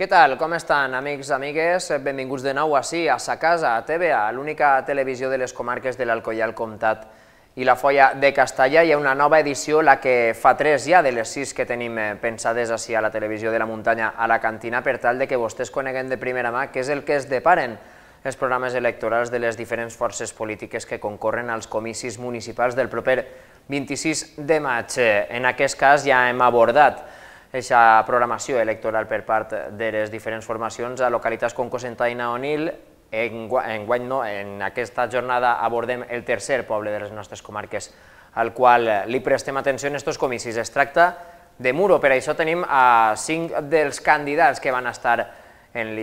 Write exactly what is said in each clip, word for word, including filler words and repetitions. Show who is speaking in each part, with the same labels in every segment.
Speaker 1: Què tal? Com estan, amics, amigues? Benvinguts de nou així, a sa casa, a T V A, l'única televisió de les comarques de l'Alcoià, el Comtat i la Foia de Castalla. Hi ha una nova edició, la que fa tres ja de les sis que tenim pensades així a la televisió de la muntanya a la cantina, per tal de que vostès coneguen de primera mà què és el que es deparen els programes electorals de les diferents forces polítiques que concorren als comicis municipals del proper vint-i-sis de maig. En aquest cas ja hem abordat aquesta programació electoral per part de les diferents formacions a localitats com Cocentaina o Onil. Enguany no, en aquesta jornada abordem el tercer poble de les nostres comarques al qual li prestem atenció en aquests comicis. Es tracta de Muro, per això tenim a cinc dels candidats que van estar en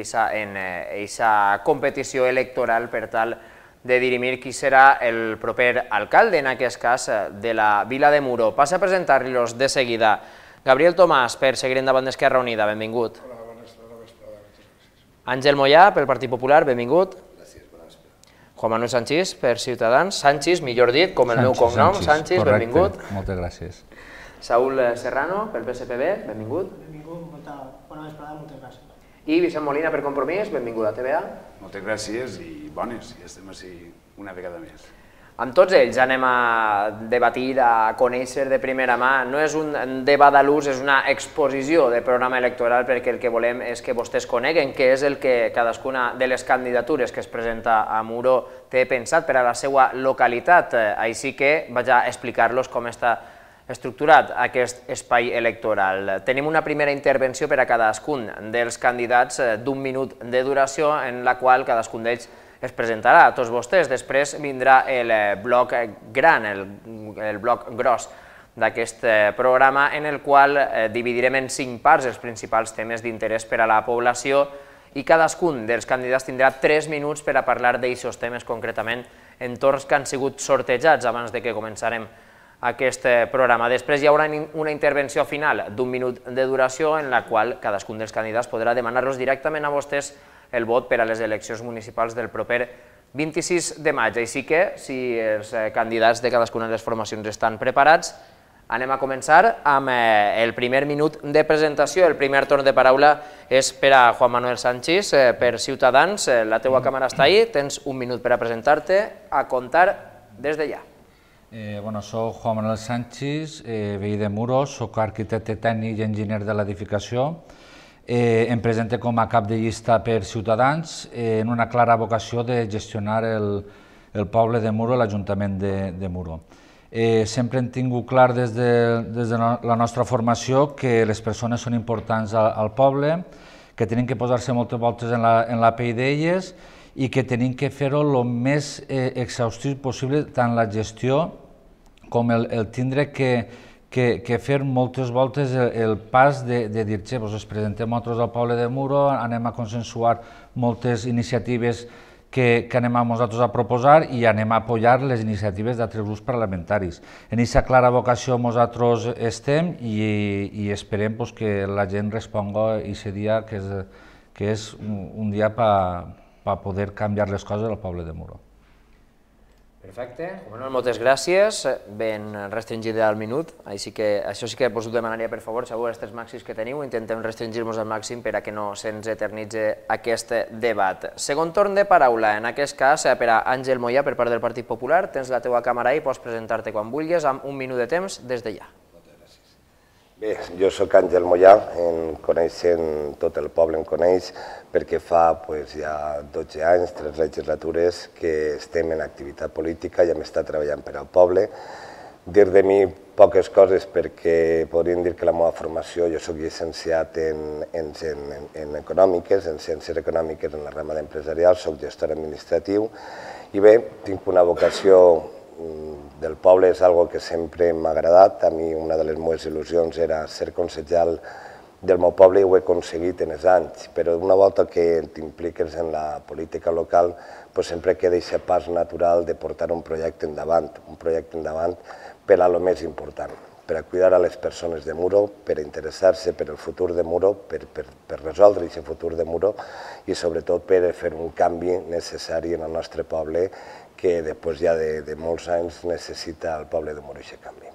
Speaker 1: aquesta competició electoral per tal de dirimir qui serà el proper alcalde, en aquest cas de la vila de Muro. Passa a presentar-los de seguida. Gabriel Tomàs, per seguir endavant d'Esquerra Unida, benvingut.
Speaker 2: Hola, bona vesprada, vesprada, moltes gràcies.
Speaker 1: Àngel Mollà, pel Partit Popular, benvingut.
Speaker 2: Gràcies, bona vesprada.
Speaker 1: Juan Manuel Sanchís, per Ciutadans. Sanchís, millor dit, com el meu cognom. Sanchís, benvingut.
Speaker 3: Moltes gràcies.
Speaker 1: Saúl Serrano, pel P S P B, benvingut.
Speaker 4: Benvingut, bona vesprada, moltes gràcies.
Speaker 1: I Vicent Molina, per Compromís, benvingut a T V A.
Speaker 2: Moltes gràcies i bones, ja estem així una vegada més.
Speaker 1: Amb tots ells anem a debatir, a conèixer de primera mà. No és un debat a l'ús, és una exposició de programa electoral, perquè el que volem és que vostès coneguen què és el que cadascuna de les candidatures que es presenta a Muro té pensat per a la seva localitat. Així que vaig a explicar-los com està estructurat aquest espai electoral. Tenim una primera intervenció per a cadascun dels candidats d'un minut de duració, en la qual cadascun d'ells es presentarà a tots vostès. Després vindrà el bloc gran, el bloc gros d'aquest programa, en el qual dividirem en cinc parts els principals temes d'interès per a la població i cadascun dels candidats tindrà tres minuts per a parlar d'aquests temes, concretament en torns que han sigut sortejats abans de que començarem aquest programa. Després hi haurà una intervenció final d'un minut de duració en la qual cadascun dels candidats podrà demanar-los directament a vostès el vot per a les eleccions municipals del proper vint-i-sis de maig. Així que, si els candidats de cadascuna de les formacions estan preparats, anem a començar amb el primer minut de presentació. El primer torn de paraula és per a Juan Manuel Sanchís, per Ciutadans. La teua càmera està ahí, tens un minut per a presentar-te, a comptar des de ja.
Speaker 3: Bueno, soc Juan Manuel Sanchís, veí de Muro, soc arquitecte tècnic i enginyer de l'edificació. Em presento com a cap de llista per Ciutadans en una clara vocació de gestionar el poble de Muro, l'Ajuntament de Muro. Sempre hem tingut clar des de la nostra formació que les persones són importants al poble, que tenen que posar-se moltes voltes en la pell d'elles i que tenen que fer-ho el més exhaustiu possible, tant la gestió com el tindre que que fer moltes voltes el pas de dir, xe, ens presentem nosaltres al poble de Muro, anem a consensuar moltes iniciatives que anem a nosaltres a proposar i anem a apoyar les iniciatives d'altres grups parlamentaris. En aquesta clara vocació nosaltres estem i esperem que la gent responga aquest dia, que és un dia per poder canviar les coses al poble de Muro.
Speaker 1: Perfecte. Manuel, moltes gràcies. Ben restringida al minut, així que això sí que us ho demanaria, per favor, segur, els tres màxims que teniu, intentem restringir-nos al màxim per a que no se'ns eternitzi aquest debat. Segon torn de paraula, en aquest cas per a Àngel Mollà, per part del Partit Popular. Tens la teua càmera i pots presentar-te quan vulguis, amb un minut de temps des de ja.
Speaker 5: Bé, jo soc Àngel Mollà, em coneixen, tot el poble em coneix, perquè fa ja dotze anys, tres legislatures, que estem en activitat política i hem estat treballant per al poble. Dir de mi poques coses perquè podríem dir que la meva formació, jo soc llicenciat en econòmiques, en ciències econòmiques en la rama d'empresarial, soc gestor administratiu i bé, tinc una vocació del poble, és una que sempre m'ha agradat. A mi una de les meves il·lusions era ser consellal del meu poble i ho he aconseguit en els anys, però una volta que t'impliques en la política local sempre queda aquest pas natural de portar un projecte endavant, un projecte endavant per a lo més important, per a cuidar a les persones de Muro, per a interessar-se per el futur de Muro, per resoldre aquest futur de Muro i sobretot per fer un canvi necessari en el nostre poble que després ja de molts anys necessita el poble de Muro aquest canvi.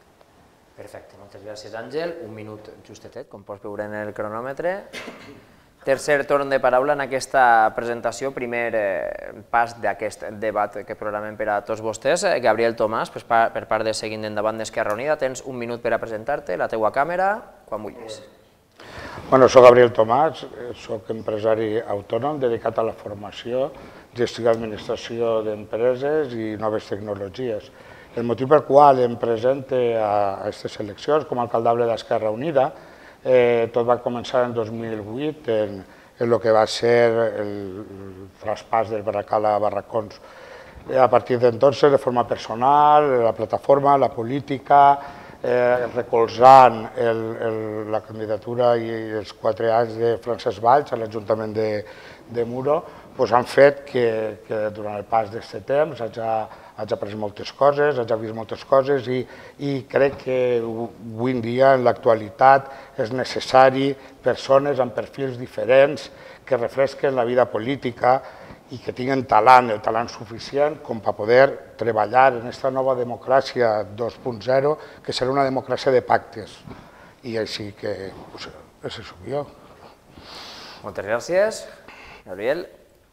Speaker 1: Perfecte, moltes gràcies Àngel. Un minut justetet, com pots veure en el cronòmetre. Tercer torn de paraula en aquesta presentació, primer pas d'aquest debat que programem per a tots vostès. Gabriel Tomàs, per part de Seguint Endavant d'Esquerra Unida, tens un minut per a presentar-te, la teua càmera, quan vulguis.
Speaker 6: Bueno, soc Gabriel Tomàs, soc empresari autònom dedicat a la formació, gestió i administració d'empreses i noves tecnologies. El motiu pel qual em presente a aquestes eleccions com a alcaldable d'Esquerra Unida, tot va començar en dos mil vuit en el que va ser el traspàs del Barracal a Barracons. A partir d'entonces, de forma personal, la plataforma, la política, recolzant la candidatura i els quatre anys de Francesc Valls a l'Ajuntament de Muro, han fet que durant el pas d'aquest temps haig après moltes coses, haig vist moltes coses i crec que avui en dia, en l'actualitat, és necessari persones amb perfils diferents que refresquen la vida política i que tinguin talent, el talent suficient com per poder treballar en aquesta nova democràcia dos punt zero, que serà una democràcia de pactes. I així que, això soc jo.
Speaker 1: Moltes gràcies, Gabriel.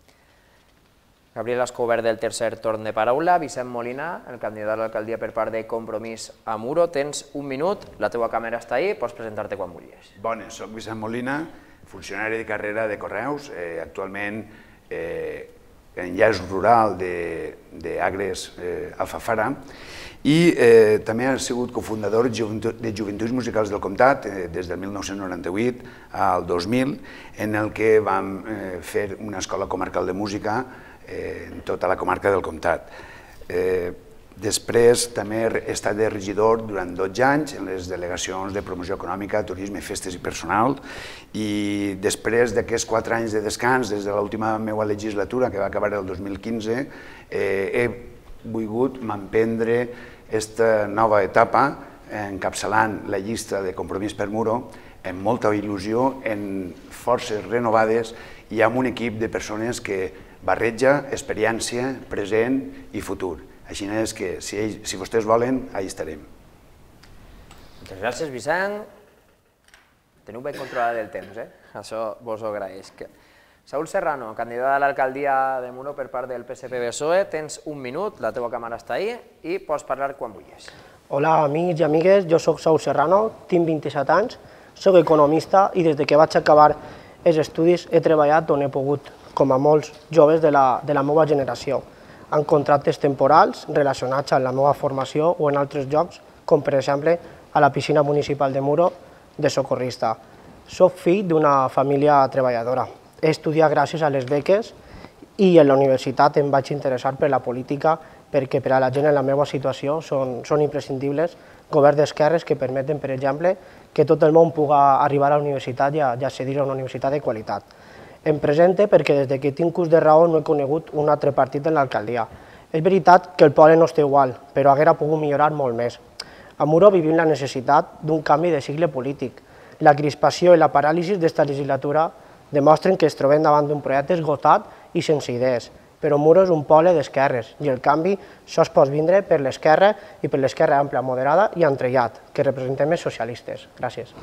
Speaker 1: Gabriel Escobar del tercer torn de paraula. Vicent Molina, el candidat a l'alcaldia per part de Compromís a Muro. Tens un minut, la teua càmera està ahí, pots presentar-te quan vulguis.
Speaker 2: Bones, soc Vicent Molina, funcionari de carrera de Correus, actualment en enllaç rural d'Agres Alfafara, i també he sigut cofundador de Joventuts Musicals del Comtat des del mil nou-cents noranta-vuit al dos mil, en el que vam fer una escola comarcal de música en tota la comarca del Comtat. Després també he estat de regidor durant dotze anys en les delegacions de promoció econòmica, turisme, festes i personal, i després d'aquests quatre anys de descans, des de l'última meva legislatura, que va acabar el dos mil quinze, he volgut m'emprendre aquesta nova etapa encapçalant la llista de Compromís per Muro amb molta il·lusió, amb forces renovades i amb un equip de persones que barreja experiència, present i futur. Així és que, si vostès volen, allà estarem.
Speaker 1: Moltes gràcies, Vicent. Teniu ben controlat el temps, eh? Això vos ho agraeix. Saúl Serrano, candidat a l'alcaldia de Muro per part del P S P B S O E, tens un minut, la teua càmera està ahí i pots parlar quan vulguis.
Speaker 4: Hola, amics i amigues, jo soc Saúl Serrano, tinc vint-i-set anys, soc economista i des que vaig acabar els estudis he treballat on he pogut, com a molts joves de la meva generació, en contractes temporals relacionats amb la meva formació o en altres llocs, com per exemple a la piscina municipal de Muro de socorrista. Soc fill d'una família treballadora. He estudiat gràcies a les beques i a la universitat em vaig interessar per la política perquè per a la gent en la meva situació són imprescindibles governs d'esquerres que permeten, per exemple, que tot el món pugui arribar a la universitat i accedir a una universitat de qualitat. Em presente perquè des que tinc ús de raó no he conegut un altre partit en l'alcaldia. És veritat que el poble no està igual, però haguera pogut millorar molt més. A Muro vivim la necessitat d'un canvi de cicle polític. La crispació i la paràlisi d'esta legislatura demostren que es trobem davant d'un projecte esgotat i sense idees. Però Muro és un poble d'esquerres i el canvi sols pot vindre per l'esquerra i per l'esquerra àmplia, moderada i entrellat, que representem els socialistes. Gràcies.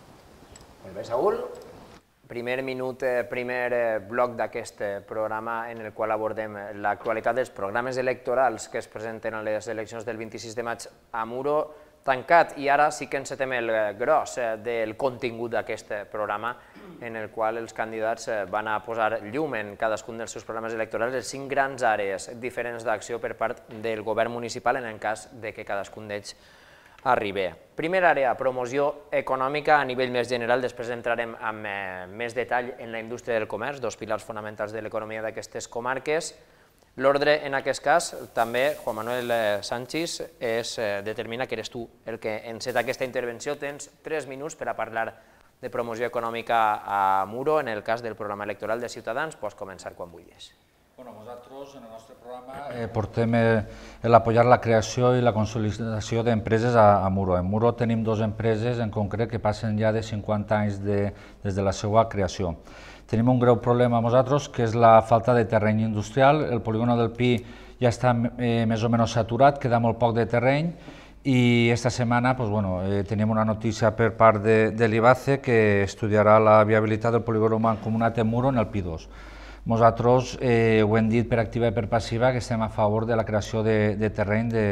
Speaker 1: Molt bé, Saúl. Primer minut, primer bloc d'aquest programa en el qual abordem l'actualitat dels programes electorals que es presenten a les eleccions del vint-i-sis de maig a Muro tancat. I ara sí que encetem el gros del contingut d'aquest programa en el qual els candidats van a posar llum en cadascun dels seus programes electorals les cinc grans àrees diferents d'acció per part del govern municipal en el cas que cadascun d'ells arribi. Primera àrea, promoció econòmica a nivell més general, després entrarem amb més detall en la indústria del comerç, dos pilars fonamentals de l'economia d'aquestes comarques. L'ordre, en aquest cas, també, Juan Manuel Sanchis, determina que eres tu el que enceta aquesta intervenció. Tens tres minuts per a parlar de promoció econòmica a Muro, en el cas del programa electoral de Ciutadans. Pots començar quan vulguis.
Speaker 3: Nosaltres, en el nostre programa, portem l'apoyar la creació i la consolidació d'empreses a Muro. En Muro tenim dues empreses en concret que passen ja de cinquanta anys des de la seva creació. Tenim un greu problema amb nosaltres, que és la falta de terreny industrial. El polígon del Pi ja està més o menys saturat, queda molt poc de terreny Y esta semana pues, bueno, eh, teníem una notícia per part de, de l'I B A C E que estudiarà la viabilitat del polígon mancomunat de Muro en el Pi dos. Nosaltres eh, ho hem dit per activa i per passiva que estem a favor de la creació de, de, terreny, de,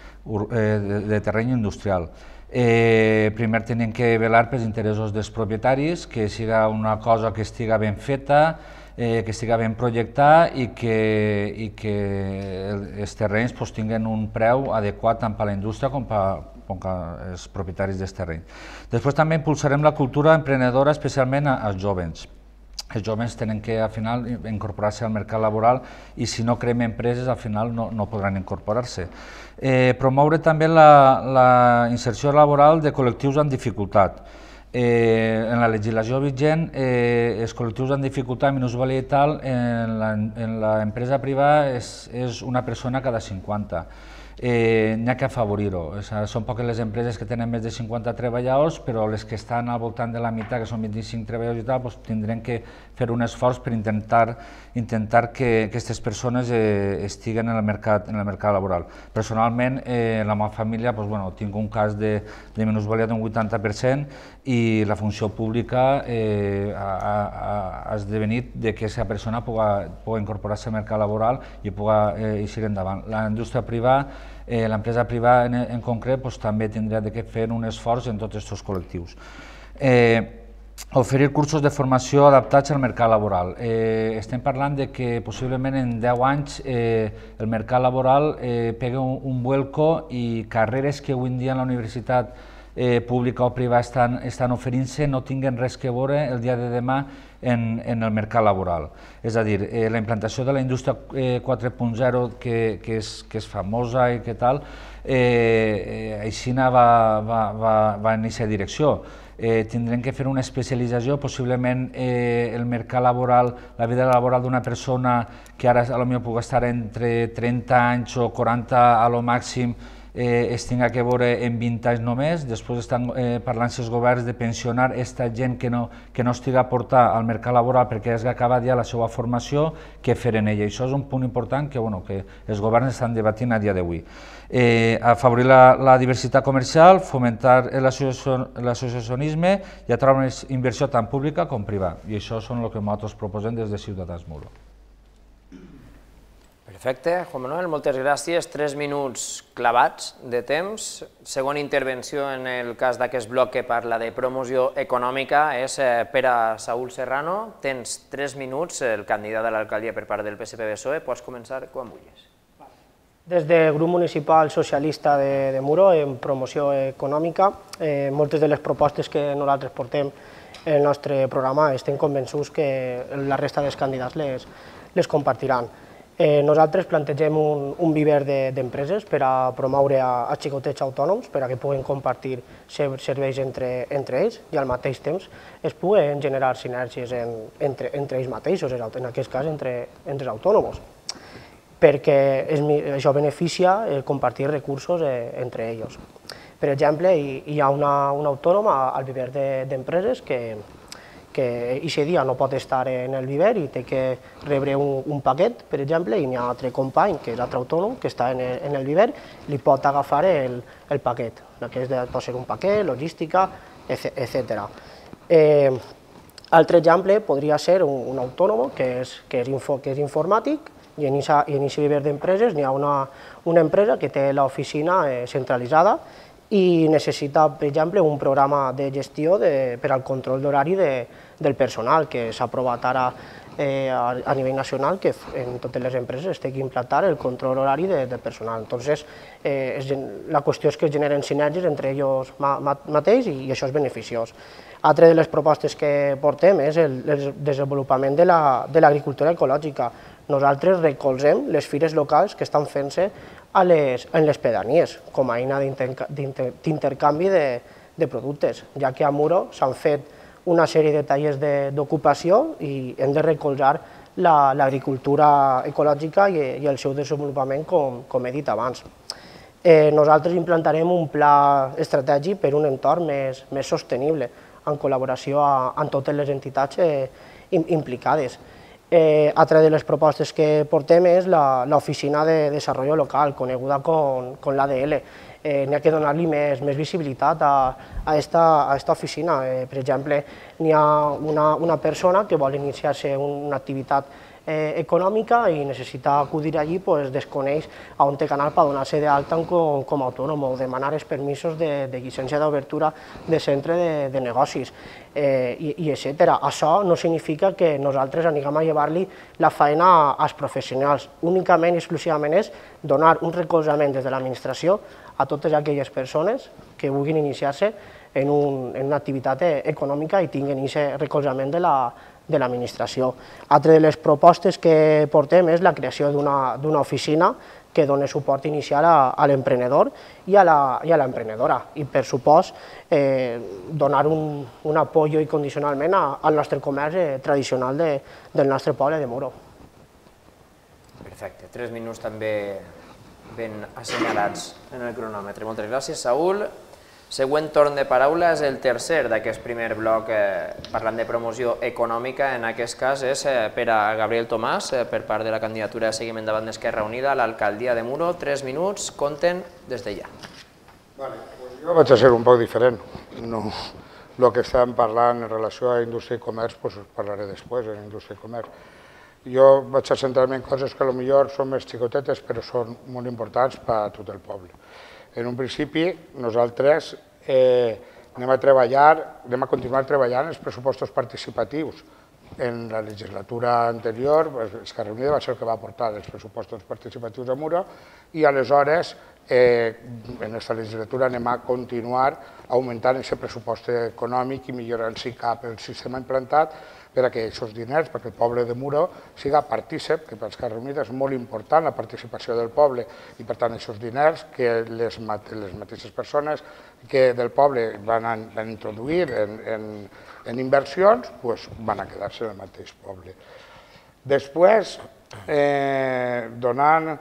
Speaker 3: de, de terreny industrial. Eh, primer tenim que velar pels interessos dels propietaris, que siga una cosa que estiga ben feta, eh, que estiga ben projectada i que, i que els terrenys pues, tinguen un preu adequat tant per a la indústria com per, com per als propietaris dels terrenys. Després també impulsarem la cultura emprenedora, especialment als jovens. Els jovens tenen que al final incorporar-se al mercat laboral i si no creem empreses al final no, no podran incorporar-se. Eh, promoure també la, la inserció laboral de col·lectius amb dificultat. Eh, en la legislació vigent, eh, els col·lectius amb dificultat, minusvàlida i tal, en l'empresa privada és, és una persona cada cinquanta. Eh, n'hi ha que afavorir-ho. Són poques les empreses que tenen més de cinquanta treballadors, però les que estan al voltant de la meitat, que són vint-i-cinc treballadors i tal, doncs tindrem que fer un esforç per intentar, intentar que aquestes persones eh, estiguen en el mercat, en el mercat laboral. Personalment, eh, en la meva família, doncs, bueno, tinc un cas de, de minusvàlida d'un vuitanta per cent i la funció pública eh, ha, ha, ha esdevenit de que aquesta persona pugui, pugui incorporar-se al mercat laboral i pugui eh, eixir endavant. La indústria privada, Eh, l'empresa privada en, en concret pues, també tindrà de fer un esforç en tots aquests col·lectius. Eh, oferir cursos de formació adaptats al mercat laboral. Eh, estem parlant de que possiblement en deu anys eh, el mercat laboral eh, pega un, un vuelco i carreres que avui en dia en la universitat eh, pública o privada estan, estan oferint-se no tinguen res que veure el dia de demà en, en el mercat laboral. És a dir, eh, la implantació de la indústria eh, quatre punt zero, que, que, és, que és famosa i que tal, eh, eh, així va, va, va, va en aquesta direcció. Eh, tindrem que fer una especialització, possiblement eh, el mercat laboral, la vida laboral d'una persona que ara potser pugui estar entre trenta anys o quaranta a lo màxim, Eh, es tinga que veure en vint anys només, després estan eh, parlant els governs de pensionar aquesta gent que no, que no estiga a portar al mercat laboral perquè és acabat ja la seva formació, què fer en ella. Això és un punt important que, bueno, que els governs estan debatint a dia d'avui. Eh, afavorir la, la diversitat comercial, fomentar l'associacionisme i atraure inversió tant pública com privada. I això són el que nosaltres proposem des de Ciutadans Muro.
Speaker 1: Perfecte, Juan Manuel, moltes gràcies. Tres minuts clavats de temps. Segona intervenció en el cas d'aquest bloc que parla de promoció econòmica és per a Saúl Serrano. Tens tres minuts, el candidat a l'alcaldia per part del P S P B S O E. Pots començar quan vulguis.
Speaker 4: Des del grup municipal socialista de, de Muro, en promoció econòmica, eh, moltes de les propostes que nosaltres portem en el nostre programa estem convençuts que la resta dels candidats les, les compartiran. Eh, nosaltres plantegem un, un viver d'empreses de, per a promoure a, a xicotets autònoms per a que puguin compartir serveis entre, entre ells i al mateix temps es puguen generar sinergies en, entre, entre ells mateixos, en aquest cas entre, entre els autònoms, perquè és, això beneficia el compartir recursos eh, entre ells. Per exemple, hi, hi ha una, una autònoma al viver d'empreses de, que que aquest dia no pot estar en el viver i té que rebre un, un paquet, per exemple, i n'hi ha un altre company, que és altre autònom, que està en el, en el viver, li pot agafar el, el paquet, que és de, pot ser un paquet, logística, etcètera. Eh, altre exemple podria ser un, un autònom que és, que és, info, que és informàtic i en aquest viver d'empreses n'hi ha una, una empresa que té l'oficina eh, centralitzada i necessita, per exemple, un programa de gestió de, per al control d'horari de, del personal, que s'ha aprovat ara eh, a, a nivell nacional, que en totes les empreses es té que implantar el control horari de, del personal. Entonces, eh, es, la qüestió és que es generen sinergies entre ells ma, ma, mateix i, i això és beneficiós. Altra de les propostes que portem és el, el desenvolupament de l'agricultura la, ecològica. Nosaltres recolzem les fires locals que estan fent-se les, en les pedanies, com a eina d'intercanvi de, de productes, ja que a Muro s'han fet una sèrie de tallers d'ocupació i hem de recolzar l'agricultura la, ecològica i, i el seu desenvolupament, com, com he dit abans. Eh, nosaltres implantarem un pla estratègic per un entorn més, més sostenible, en col·laboració a, amb totes les entitats eh, implicades. Eh, altra de les propostes que portem és l'Oficina de Desarrollo Local, coneguda com, com l'A D L. n'hi ha que donar-li més visibilitat a aquesta oficina. Per exemple, n'hi ha una persona que vol iniciar-se una activitat econòmica i necessita acudir allí, desconeix on té que anar per donar-se d'alta com a autònom o demanar els permisos de llicència d'obertura de centre de negocis, i etcètera. Això no significa que nosaltres anirem a llevar-li la feina als professionals. Únicament i exclusivament és donar un recolzament des de l'administració a totes aquelles persones que vulguin iniciar-se en una activitat econòmica i tinguin aquest recolzament de la de l'administració. Altre de les propostes que portem és la creació d'una oficina que doni suport inicial a l'emprenedor i a l'emprenedora i, per supost, donar un apoyo incondicionalment al nostre comerç tradicional del nostre poble de Muro.
Speaker 1: Perfecte, tres minuts també ben assenyalats en el cronòmetre. Moltes gràcies, Saúl. Següent torn de paraula és el tercer d'aquest primer bloc parlant de promoció econòmica. En aquest cas és per a Gabriel Tomàs, per part de la candidatura de seguiment davant d'Esquerra Unida a l'alcaldia de Muro. Tres minuts, compten des de ja.
Speaker 6: Jo vaig a ser un poc diferent. El que estàvem parlant en relació a indústria i comerç, us parlaré després en indústria i comerç. Jo vaig a centrar-me en coses que potser són més xicotetes, però són molt importants per a tot el poble. En un principi, nosaltres anem a treballar, anem a continuar treballant els pressupostos participatius. En la legislatura anterior, Esquerra Unida va ser el que va portar els pressupostos participatius a Muro i aleshores en aquesta legislatura anem a continuar augmentant aquest pressupost econòmic i millorant-s'hi cap el sistema implantat per a que aquests diners, perquè el poble de Muro siga partícip, que per Esquerra Unida és molt important la participació del poble i per tant aquests diners que les mateixes persones del poble van introduir en inversions van a quedar-se en el mateix poble. Després, donant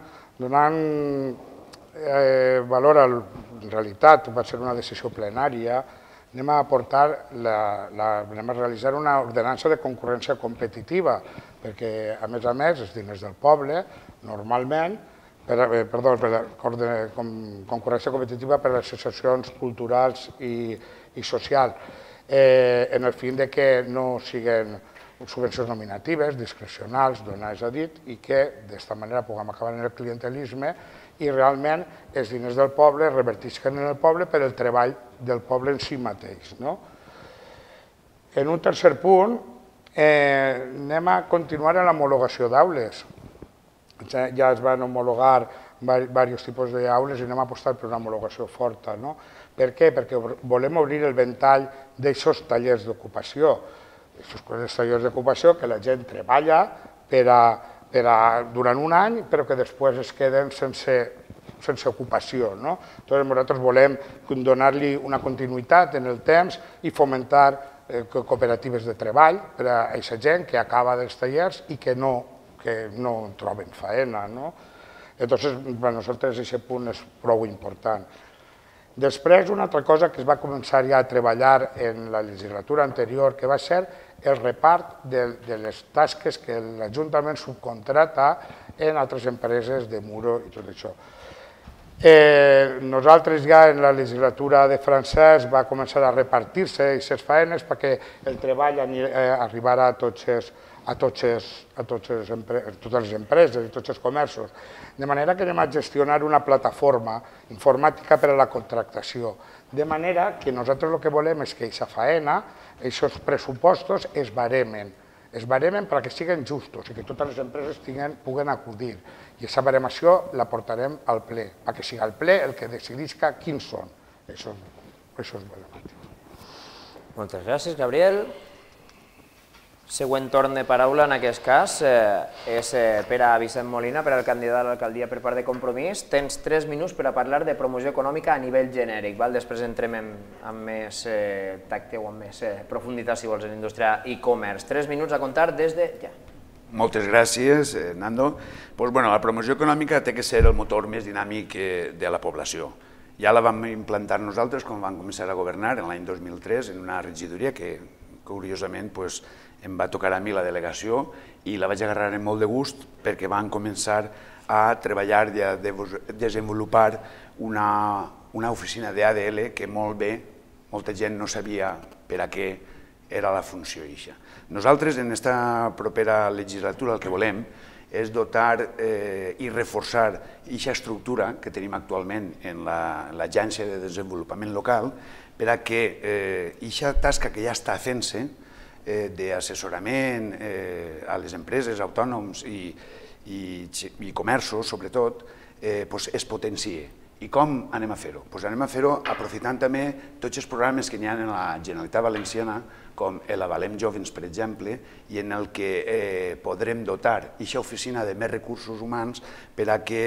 Speaker 6: valor a la realitat, va ser una decisió plenària, anem a aportar, anem a realitzar una ordenança de concurrència competitiva, perquè, a més a més, els diners del poble, normalment, perdó, concurrència competitiva per a les associacions culturals i socials, en el fin que no siguin subvencions nominatives, discrecionals, donades a dit, i que d'esta manera puguem acabar en el clientelisme i realment els diners del poble revertisquen en el poble per el treball del poble en si mateix. En un tercer punt, anem a continuar en l'homologació d'aules. Ja es van homologar diversos tipus d'aules i anem a apostar per una homologació forta. Per què? Perquè volem obrir el ventall d'aquests tallers d'ocupació. Aquests tallers d'ocupació que la gent treballa durant un any, però que després es queden sense ocupació. Nosaltres volem donar-li una continuïtat en el temps i fomentar cooperatives de treball per a aquesta gent que acaba dels tallers i que no troben feina. Llavors, per nosaltres aquest punt és prou important. Després, una altra cosa que es va començar ja a treballar en la legislatura anterior, que va ser el repart de les tasques que l'Ajuntament subcontrata en altres empreses de Muro i tot això. Nosaltres ja en la legislatura de Francesc va començar a repartir-se aquestes feines perquè el treball arribara a totes les empreses i tots els comerços. De manera que anem a gestionar una plataforma informàtica per a la contractació. De manera que nosaltres el que volem és que aquesta feina, aquests pressupostos es baremen. Es baremen perquè siguin justos i que totes les empreses puguen acudir. I aquesta baremació la portarem al ple, perquè sigui el ple el que decidisca quins són. Això és balemàtic.
Speaker 1: Moltes gràcies, Gabriel. Següent torn de paraula, en aquest cas, és per a Vicent Molina, per al candidat a l'alcaldia per part de Compromís. Tens tres minuts per a parlar de promoció econòmica a nivell genèric. Després entrem amb més tacte o amb més profunditat, si vols, en indústria i comerç. Tres minuts a comptar des de ja.
Speaker 2: Moltes gràcies, Nando. La promoció econòmica té que ser el motor més dinàmic de la població. Ja la vam implantar nosaltres quan vam començar a governar l'any dos mil tres en una regidoria que, curiosament, em va tocar a mi la delegació i la vaig agarrar amb molt de gust perquè van començar a treballar i a desenvolupar una oficina d'A D L que molt bé, molta gent no sabia per a què era la funció eixa. Nosaltres en aquesta propera legislatura el que volem és dotar i reforçar eixa estructura que tenim actualment en l'Agència de Desenvolupament Local per a que eixa tasca que ja està fent-se d'assessorament a les empreses, autònoms i comerços, sobretot, es potenciï. I com anem a fer-ho? Anem a fer-ho aprofitant també tots els programes que hi ha en la Generalitat Valenciana, com l'Avalem Jovens, per exemple, i en el que podrem dotar aquesta oficina de més recursos humans per a que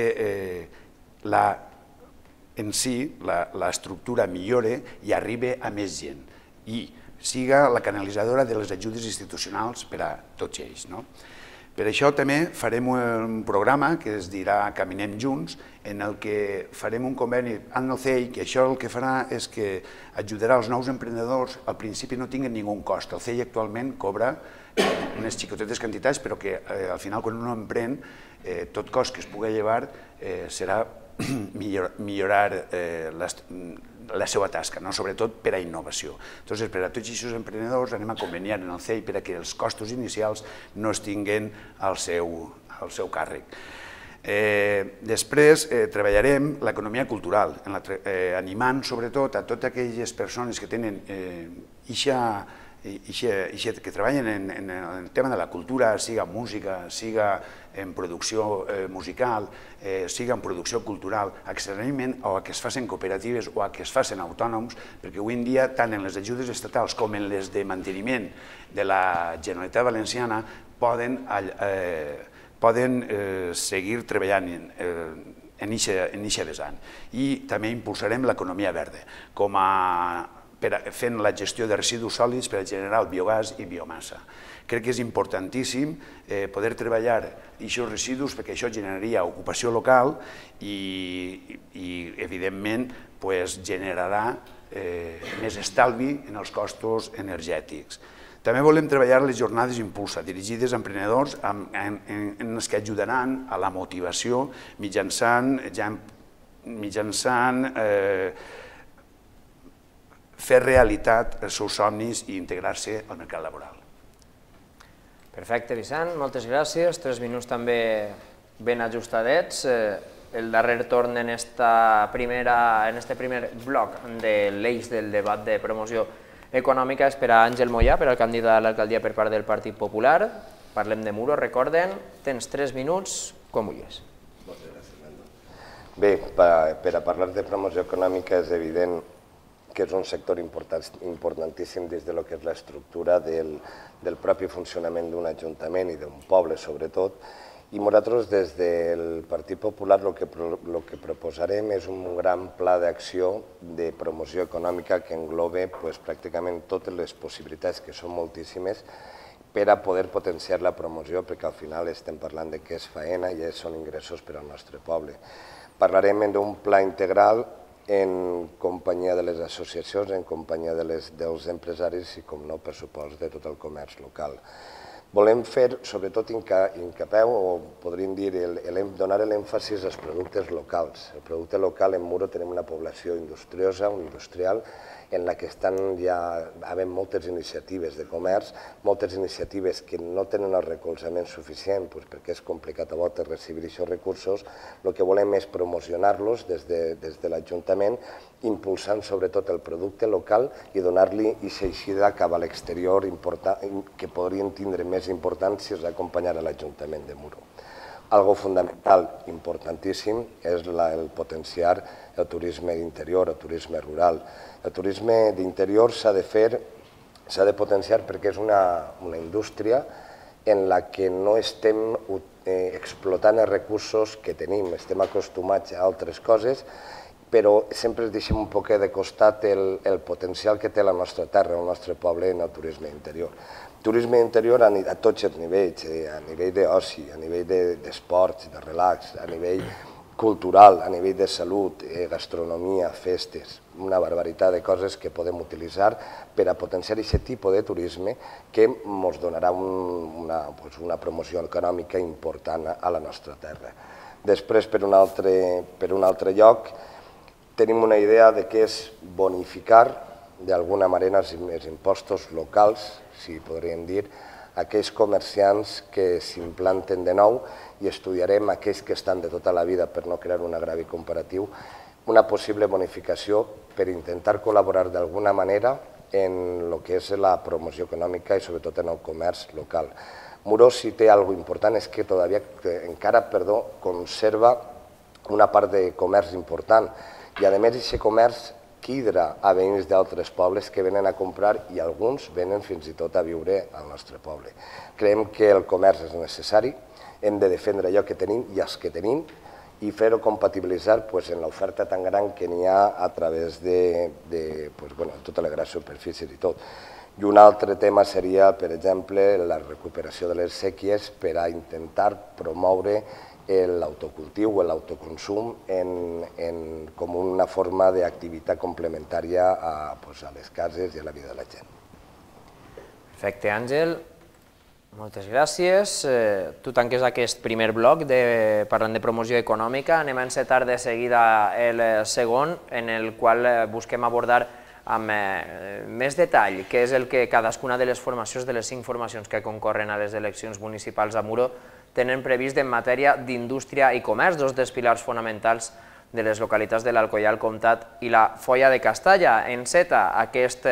Speaker 2: en si l'estructura millore i arribi a més gent i siga la canalitzadora de les ajudes institucionals per a tots ells. Per això també farem un programa que es dirà Caminem Junts, en el que farem un conveni amb el C E I, que això el que farà és que ajudarà els nous emprenedors, al principi no tinguen ningú cost. El C E I actualment cobra unes xicotetes quantitats, però que al final quan un emprèn, tot cost que es pugui llevar serà millorar la seva tasca, sobretot per a innovació. Llavors, per a tots aquests emprenedors anem a conveniar en el C E I per a que els costos inicials no es tinguin al seu càrrec. Després treballarem l'economia cultural, animant sobretot a totes aquelles persones que tenen que treballen en el tema de la cultura, siga música, siga en producció musical, siga en producció cultural, externament o que es facin cooperatives o que es facin autònoms, perquè avui en dia, tant en les ajudes estatals com en les de manteniment de la Generalitat Valenciana, poden seguir treballant en eixa vessant. I també impulsarem l'economia verda, com a fent la gestió de residus sòlids per a generar el biogàs i biomassa. Crec que és importantíssim poder treballar aquests residus perquè això generaria ocupació local i, evidentment, generarà més estalvi en els costos energètics. També volem treballar les jornades Impulsa, dirigides a emprenedors en les que ajudaran a la motivació mitjançant fer realitat els seus somnis i integrar-se al mercat laboral.
Speaker 1: Perfecte, Vicent, moltes gràcies. Tres minuts també ben ajustadets. El darrer torn en aquest primer bloc de l'eix del debat de promoció econòmica és per a Àngel Moyà, per al candidat a l'alcaldia per part del Partit Popular. Parlem de Muro, recorden. Tens tres minuts, quan vulguis.
Speaker 5: Moltes gràcies, Nando. Bé, per a parlar de promoció econòmica és evident que és un sector importantíssim des del que és l'estructura del propi funcionament d'un ajuntament i d'un poble, sobretot. I nosaltres, des del Partit Popular, el que proposarem és un gran pla d'acció de promoció econòmica que engloba pràcticament totes les possibilitats, que són moltíssimes, per a poder potenciar la promoció, perquè al final estem parlant de què és faena i són ingressos per al nostre poble. Parlarem d'un pla integral en companyia de les associacions, en companyia dels empresaris i, com no, per supost, de tot el comerç local. Volem fer, sobretot, incapeu, o podríem dir, donar l'èmfasi als productes locals. El producte local, en Muro, tenim una població industriosa, industrial, en la que estan ja havent moltes iniciatives de comerç, moltes iniciatives que no tenen el recolzament suficient perquè és complicat a voltes recibir aquests recursos. El que volem és promocionar-los des de l'Ajuntament, impulsant sobretot el producte local i donar-li aquesta eixida cap a l'exterior que podrien tindre més importància si s'acompanyara l'Ajuntament de Muro. Algo fundamental, importantíssim, és el potenciar el turisme d'interior, el turisme rural. El turisme d'interior s'ha de fer, s'ha de potenciar perquè és una indústria en la que no estem explotant els recursos que tenim, estem acostumats a altres coses, però sempre deixem un poc de costat el potencial que té la nostra terra, el nostre poble en el turisme interior. Turisme interior a tots els nivells, a nivell d'oci, a nivell d'esports, de relax, a nivell cultural, a nivell de salut, gastronomia, festes, una barbaritat de coses que podem utilitzar per a potenciar aquest tipus de turisme que ens donarà una promoció econòmica important a la nostra terra. Després, per un altre lloc, tenim una idea de què és bonificar d'alguna manera els impostos locals, si podríem dir, aquells comerciants que s'implanten de nou i estudiarem aquells que estan de tota la vida per no crear un agravi comparatiu, una possible bonificació per intentar col·laborar d'alguna manera en el que és la promoció econòmica i sobretot en el comerç local. Muro, si té alguna cosa important, és que todavía, encara, perdó, conserva una part de comerç important i a més aquest comerç quidra a veïns d'altres pobles que venen a comprar i alguns venen fins i tot a viure al nostre poble. Creiem que el comerç és necessari, hem de defendre allò que tenim i els que tenim i fer-ho compatibilitzar en l'oferta tan gran que n'hi ha a través de tota la grans superfícies i tot. I un altre tema seria, per exemple, la recuperació de les sèquies per a intentar promoure l'autocultiu o l'autoconsum com una forma d'activitat complementària a les cases i a la vida de la gent.
Speaker 1: Perfecte, Àngel. Moltes gràcies. Tu tanques aquest primer bloc parlant de promoció econòmica. Anem a encetar de seguida el segon, en el qual busquem abordar amb més detall què és el que cadascuna de les formacions, de les cinc formacions que concorren a les eleccions municipals a Muro, tenen previst en matèria d'indústria i comerç, dos dels pilars fonamentals de les localitats de l'Alcoià, el Comtat i la Foia de Castalla. Enceta aquest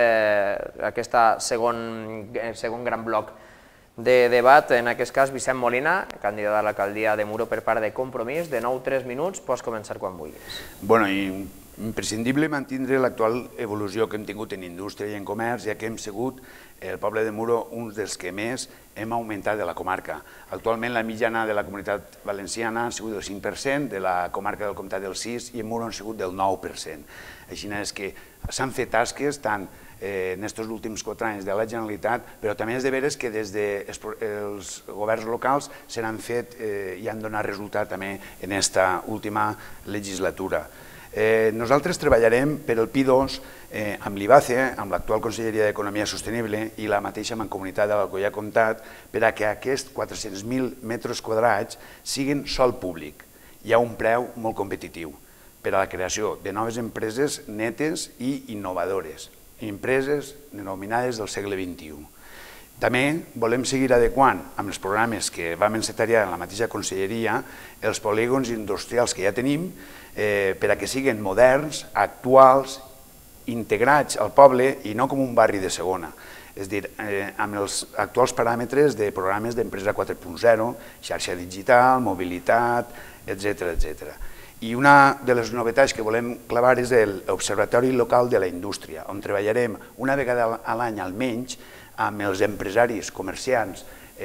Speaker 1: segon gran bloc de debat, en aquest cas Vicent Molina, candidat a l'alcaldia de Muro per part de Compromís. De nou, tres minuts, pots començar quan vulguis.
Speaker 2: Bueno, imprescindible mantindre l'actual evolució que hem tingut en indústria i en comerç, ja que hem sigut el poble de Muro un dels que més hem augmentat de la comarca. Actualment la mitjana de la comunitat valenciana ha sigut del cinc per cent, de la comarca del Comtat del sis i en Muro han sigut del nou per cent. Així és que s'han fet tasques tant en aquests últims quatre anys de la Generalitat, però també és de veres que des dels governs locals se n'han fet i han donat resultat també en aquesta última legislatura. Nosaltres treballarem per el P I dos amb l'I B A C E, amb l'actual Conselleria d'Economia Sostenible i la mateixa Mancomunitat de l'Alcoià Comtat per a que aquests quatre-cents mil metres quadrats siguin sòl públic i a un preu molt competitiu per a la creació de noves empreses netes i innovadores, empreses denominades del segle vint-i-u. També volem seguir adequant amb els programes que vam encetar ja en la mateixa conselleria els polígons industrials que ja tenim per a que siguin moderns, actuals, integrats al poble i no com un barri de segona. És a dir, amb els actuals paràmetres de programes d'empresa quatre punt zero, xarxa digital, mobilitat, etcètera. I una de les novetats que volem clavar és l'Observatori Local de la Indústria, on treballarem una vegada a l'any almenys amb els empresaris, comerciants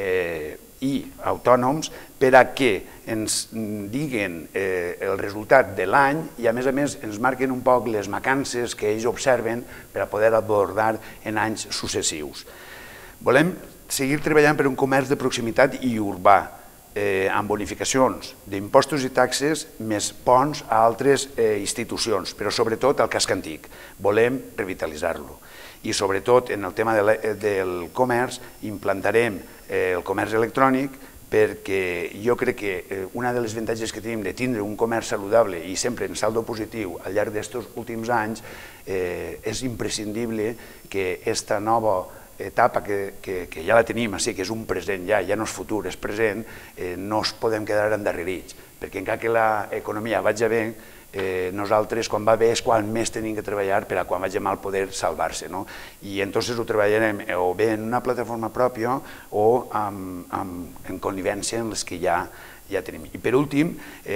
Speaker 2: i autònoms per a que ens diguin el resultat de l'any i a més a més ens marquen un poc les mancances que ells observen per a poder abordar en anys successius. Volem seguir treballant per un comerç de proximitat i urbà, amb bonificacions d'impostos i taxes més ponts a altres institucions, però sobretot al casc antic. Volem revitalitzar-lo. I sobretot en el tema del comerç implantarem el comerç electrònic perquè jo crec que una de les avantatges que tenim de tindre un comerç saludable i sempre en saldo positiu al llarg d'aquests últims anys és imprescindible que aquesta nova etapa que ja la tenim, que és un present ja, ja no és futur, és present, no ens podem quedar endarrerits, perquè encara que l'economia vagi bé, nosaltres quan va bé és quan més tenim que treballar per a quan vagi mal poder salvar-se. I entonces ho treballarem o bé en una plataforma pròpia o en connivència en les que ja ja tenim. I per últim,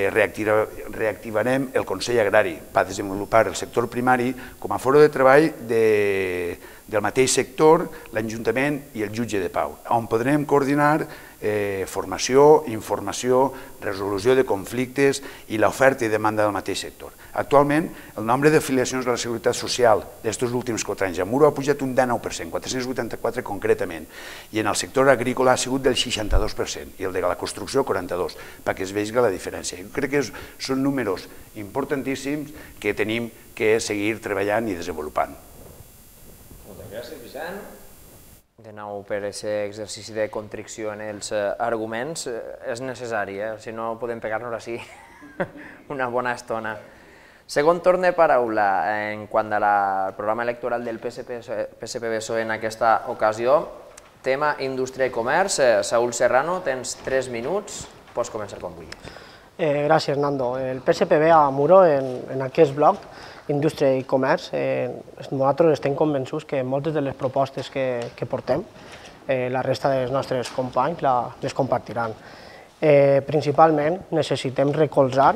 Speaker 2: reactivarem el Consell Agrari per desenvolupar el sector primari com a foro de treball del mateix sector, l'Ajuntament i el jutge de pau, on podrem coordinar formació, informació, resolució de conflictes i l'oferta i demanda del mateix sector. Actualment, el nombre d'afiliacions a la Seguretat Social d'aquests últims quatre anys a Muro ha pujat un dinou per cent, quatre-cents vuitanta-quatre concretament, i en el sector agrícola ha sigut del seixanta-dos per cent i el de la construcció quaranta-dos, perquè es vegi la diferència. Jo crec que són números importantíssims que tenim que seguir treballant i desenvolupant.
Speaker 1: Moltes gràcies, Vicent. De nou, per aquest exercici de contricció en els arguments, és necessari, si no podem pegar-nos així una bona estona. Segon torn de paraula en quant al programa electoral del P S P B S O E en aquesta ocasió. Tema indústria i comerç. Saúl Serrano, tens tres minuts, pots començar quan vulguis.
Speaker 4: Gràcies, Nando. El P S P B a Muro, en aquest bloc, Indústria i Comerç, nosaltres estem convençuts que moltes de les propostes que portem, la resta dels nostres companys les compartiran. Principalment necessitem recolzar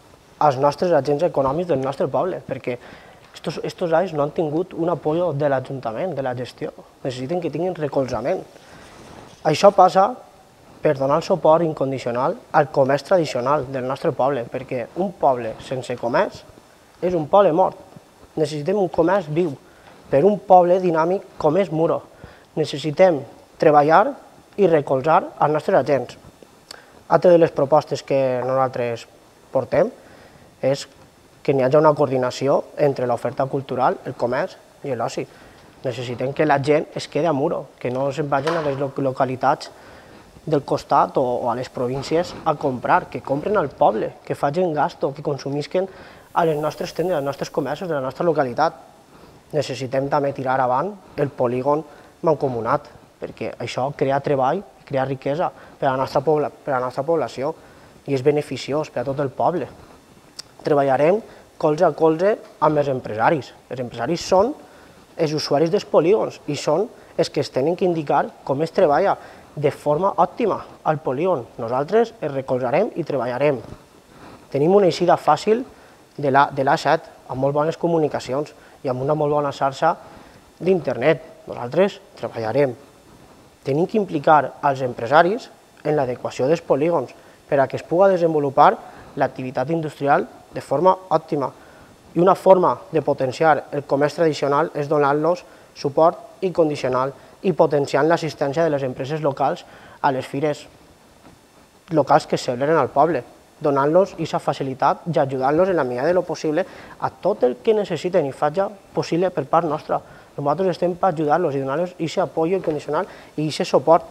Speaker 4: els nostres agents econòmics del nostre poble, perquè aquests anys no han tingut un apoyo de l'Ajuntament, de la gestió. Necessiten que tinguin recolzament. Això passa per donar suport incondicional al comerç tradicional del nostre poble, perquè un poble sense comerç és un poble mort. Necessitem un comerç viu per un poble dinàmic com és Muro. Necessitem treballar i recolzar els nostres agents. Altra de les propostes que nosaltres portem és que n'hi hagi una coordinació entre l'oferta cultural, el comerç i l'oci. Necessitem que la gent es quedi a Muro, que no se'n vagin a les localitats del costat o a les províncies a comprar, que compren al poble, que facin gasto, que consumisquen a les nostres tendes, als nostres comerços de la nostra localitat. Necessitem també tirar avant el polígon mancomunat, perquè això crea treball, crea riquesa per a la nostra població i és beneficiós per a tot el poble. Treballarem colze a colze amb els empresaris. Els empresaris són els usuaris dels polígons i són els que es tenen que indicar com es treballa de forma òptima al polígon. Nosaltres els recolzarem i treballarem. Tenim una eixida fàcil de l'A set, amb molt bones comunicacions i amb una molt bona xarxa d'internet. Nosaltres treballarem. Tenim que implicar els empresaris en l'adequació dels polígons per a que es pugui desenvolupar l'activitat industrial de forma òptima. I una forma de potenciar el comerç tradicional és donar-los suport incondicional i potenciant l'assistència de les empreses locals a les fires locals que es celebren al poble, donant-los aquesta facilitat i ajudant-los en la medida del possible a tot el que necessiten i faci possible per part nostra. Nosaltres estem per ajudar-los i donar-los aquest apoyo incondicional i aquest suport.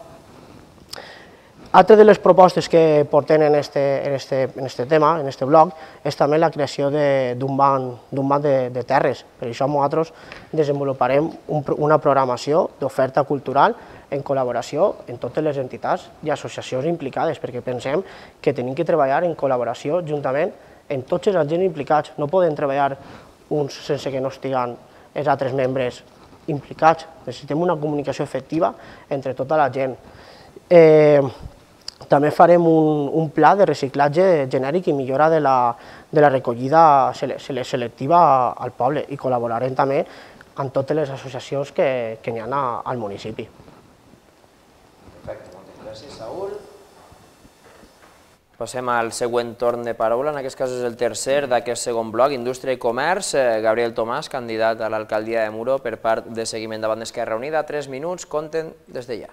Speaker 4: Altra de les propostes que portem en aquest tema, en aquest bloc, és també la creació d'un banc de terres. Per això nosaltres desenvoluparem una programació d'oferta cultural en col·laboració amb totes les entitats i associacions implicades, perquè pensem que tenim que treballar en col·laboració juntament amb tots els agents implicats. No podem treballar uns sense que no estiguen els altres membres implicats. Necessitem una comunicació efectiva entre tota la gent. També farem un pla de reciclatge genèric i millora de la recollida selectiva al poble i col·laborarem també amb totes les associacions que n'hi ha al municipi.
Speaker 1: Perfecte, moltes gràcies, Saúl. Passem al següent torn de paraula, en aquest cas és el tercer d'aquest segon bloc, Indústria i Comerç. Gabriel Tomàs, candidat a l'alcaldia de Muro per part de seguiment davant d'Esquerra Unida. Tres minuts, compten des de ja.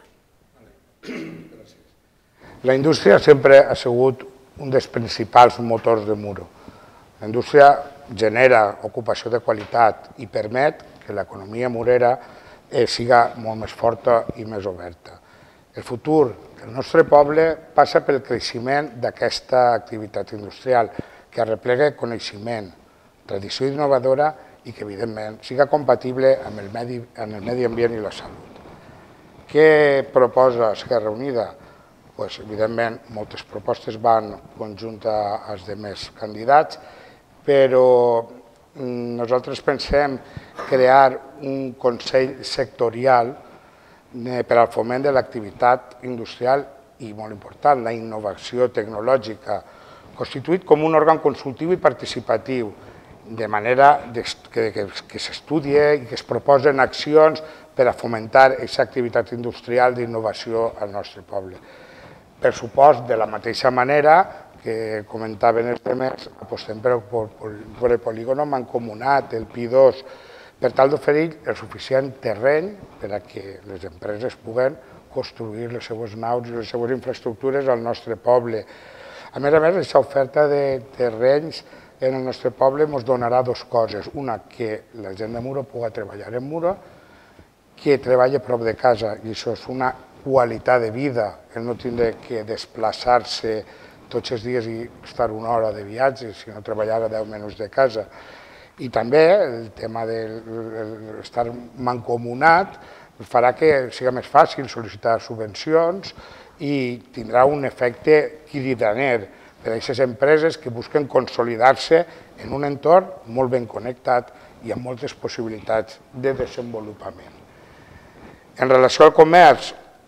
Speaker 6: La indústria sempre ha sigut un dels principals motors de Muro. La indústria genera ocupació de qualitat i permet que l'economia murera siga molt més forta i més oberta. El futur del nostre poble passa pel creixement d'aquesta activitat industrial, que arreplega coneixement, tradició innovadora i que, evidentment, siga compatible amb el medi ambient i la salut. Què proposa Esquerra Unida? Doncs, evidentment, moltes propostes van conjuntes als altres candidats, però nosaltres pensem crear un consell sectorial per al foment de l'activitat industrial i, molt important, la innovació tecnològica, constituït com un òrgan consultiu i participatiu, de manera que s'estudie i que es proposen accions per a fomentar aquesta activitat industrial d'innovació al nostre poble. Per supost, de la mateixa manera que comentaven els temes, apostem per el polígon mancomunat, el P I dos, per tal d'oferir el suficient terreny per a que les empreses puguen construir les seues naus i les seues infraestructures al nostre poble. A més a més, aquesta oferta de terrenys en el nostre poble ens donarà dues coses. Una, que la gent de Muro pugui treballar en Muro, que treballi a prop de casa, i això és una qualitat de vida, el no tindre que desplaçar-se tots els dies i estar una hora de viatge, si no treballar a deu minuts de casa. I també el tema d'estar mancomunat farà que sigui més fàcil sol·licitar subvencions i tindrà un efecte cridaner per a aquestes empreses que busquen consolidar-se en un entorn molt ben connectat i amb moltes possibilitats de desenvolupament. En relació al comerç,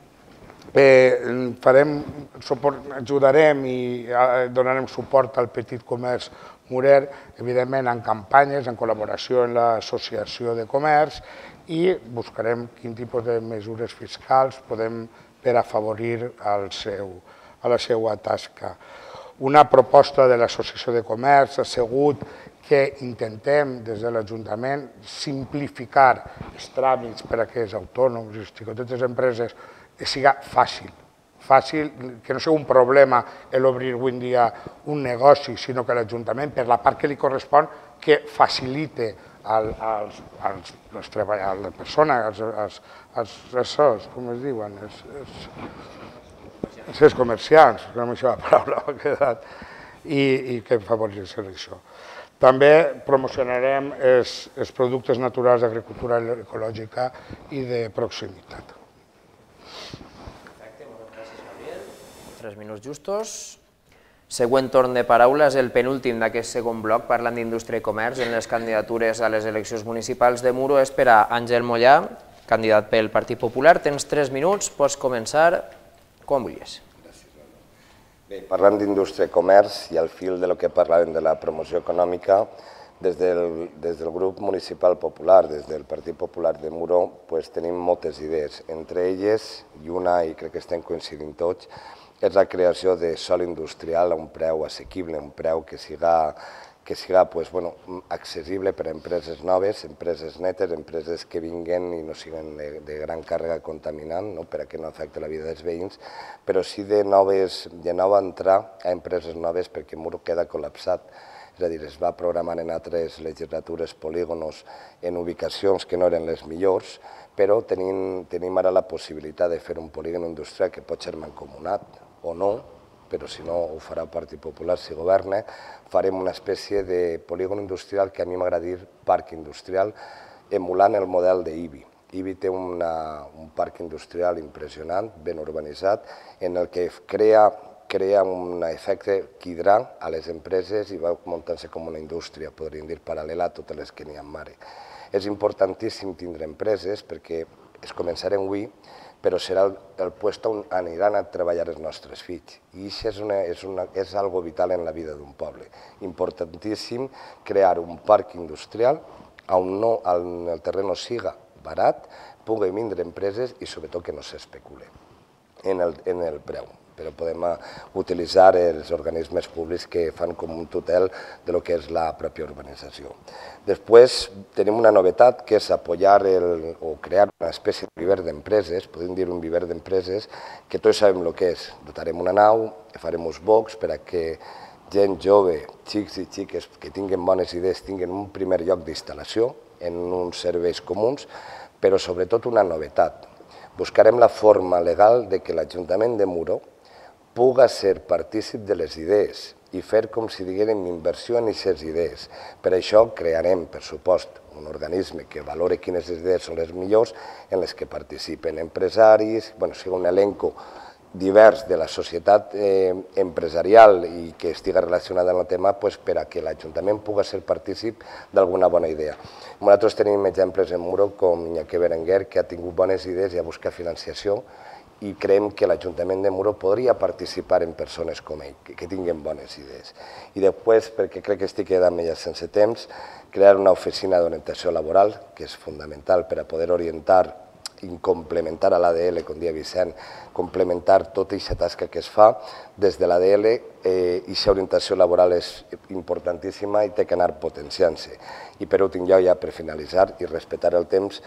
Speaker 6: farem, ajudarem i donarem suport al petit comerç Murer, evidentment en campanyes, en col·laboració amb l'associació de comerç i buscarem quin tipus de mesures fiscals podem per afavorir a la seva tasca. Una proposta de l'Associació de Comerç ha sigut que intentem des de l'Ajuntament simplificar els tràmits per a aquests autònoms i xicotetes empreses que sigui fàcil, fàcil, que no sigui un problema l'obrir avui en dia un negoci, sinó que l'Ajuntament, per la part que li correspon, que facilite a les persones, als, com es diuen, els comerciants, que no m'hi la paraula ha quedat, i que favorissin això. També promocionarem els productes naturals d'agricultura ecològica i de proximitat.
Speaker 1: Perfecte, moltes gràcies, Gabriel. Tres minuts justos. Següent torn de paraula és el penúltim d'aquest segon bloc, parlant d'indústria i comerç en les candidatures a les eleccions municipals de Muro. És per a Àngel Mollà, candidat pel Partit Popular. Tens tres minuts, pots començar quan vulguis.
Speaker 5: Bé, parlant d'indústria i comerç i al fil del que parlàvem de la promoció econòmica, des del, des del grup municipal popular, des del Partit Popular de Muro, pues, tenim moltes idees. Entre elles, i una, i crec que estem coincidint tots, és la creació de sòl industrial a un preu assequible, un preu que siga que siga pues, bueno, accessible per a empreses noves, empreses netes, empreses que vinguen i no siguin de, de gran càrrega contaminant, no? Per a que no afecti la vida dels veïns, però sí de, noves, de nou entrar a empreses noves perquè Muro queda col·lapsat. És a dir, es va programar en altres legislatures polígonos en ubicacions que no eren les millors, però tenim, tenim ara la possibilitat de fer un polígon industrial que pot ser mancomunat o no, però si no ho farà el Partit Popular si governa, farem una espècie de polígon industrial que a mi m'agrada dir parc industrial, emulant el model d'Ibi. Ibi té una, un parc industrial impressionant, ben urbanitzat, en el que crea, crea un efecte quidrà a les empreses i va muntant-se com una indústria, podríem dir, paral·lela a totes les que n'hi ha mare. És importantíssim tindre empreses perquè es començarem avui, però serà el, el lloc on aniran a treballar els nostres fills. I això és, una, és, una, és algo vital en la vida d'un poble. Importantíssim crear un parc industrial on no, el, el terreno siga barat, pugui vindre empreses i sobretot que no s'especule en el, en el preu. Però podem utilitzar els organismes públics que fan com un tutel de lo que és la pròpia urbanització. Després tenim una novetat que és apoyar el, o crear una espècie de viver d'empreses, podem dir un viver d'empreses, que tots sabem el que és. Dotarem una nau, farem uns box per a que gent jove, xics i xiques que tinguen bones idees, tinguen un primer lloc d'instal·lació en uns serveis comuns, però sobretot una novetat. Buscarem la forma legal de que l'Ajuntament de Muro puga ser partícip de les idees i fer com si diguérem inversió en aquestes idees. Per això crearem, per supost, un organisme que valore quines idees són les millors en les que participen empresaris, bueno, sigui un elenco divers de la societat eh, empresarial i que estigui relacionada amb el tema pues, per a que l'Ajuntament puga ser partícip d'alguna bona idea. Nosaltres tenim exemples en Muro com Iñaki Berenguer, que ha tingut bones idees i ha buscat financiació i creiem que l'Ajuntament de Muro podria participar en persones com ell, que tinguen bones idees. I després, perquè crec que estic quedant ja sense temps, crear una oficina d'orientació laboral, que és fundamental per a poder orientar i complementar a l'A D L, com dia Vicent, complementar tota aquesta tasca que es fa des de l'A D L. Aquesta orientació laboral és importantíssima i té que anar potenciant-se. I per últim lloc, ja per finalitzar i respectar el temps,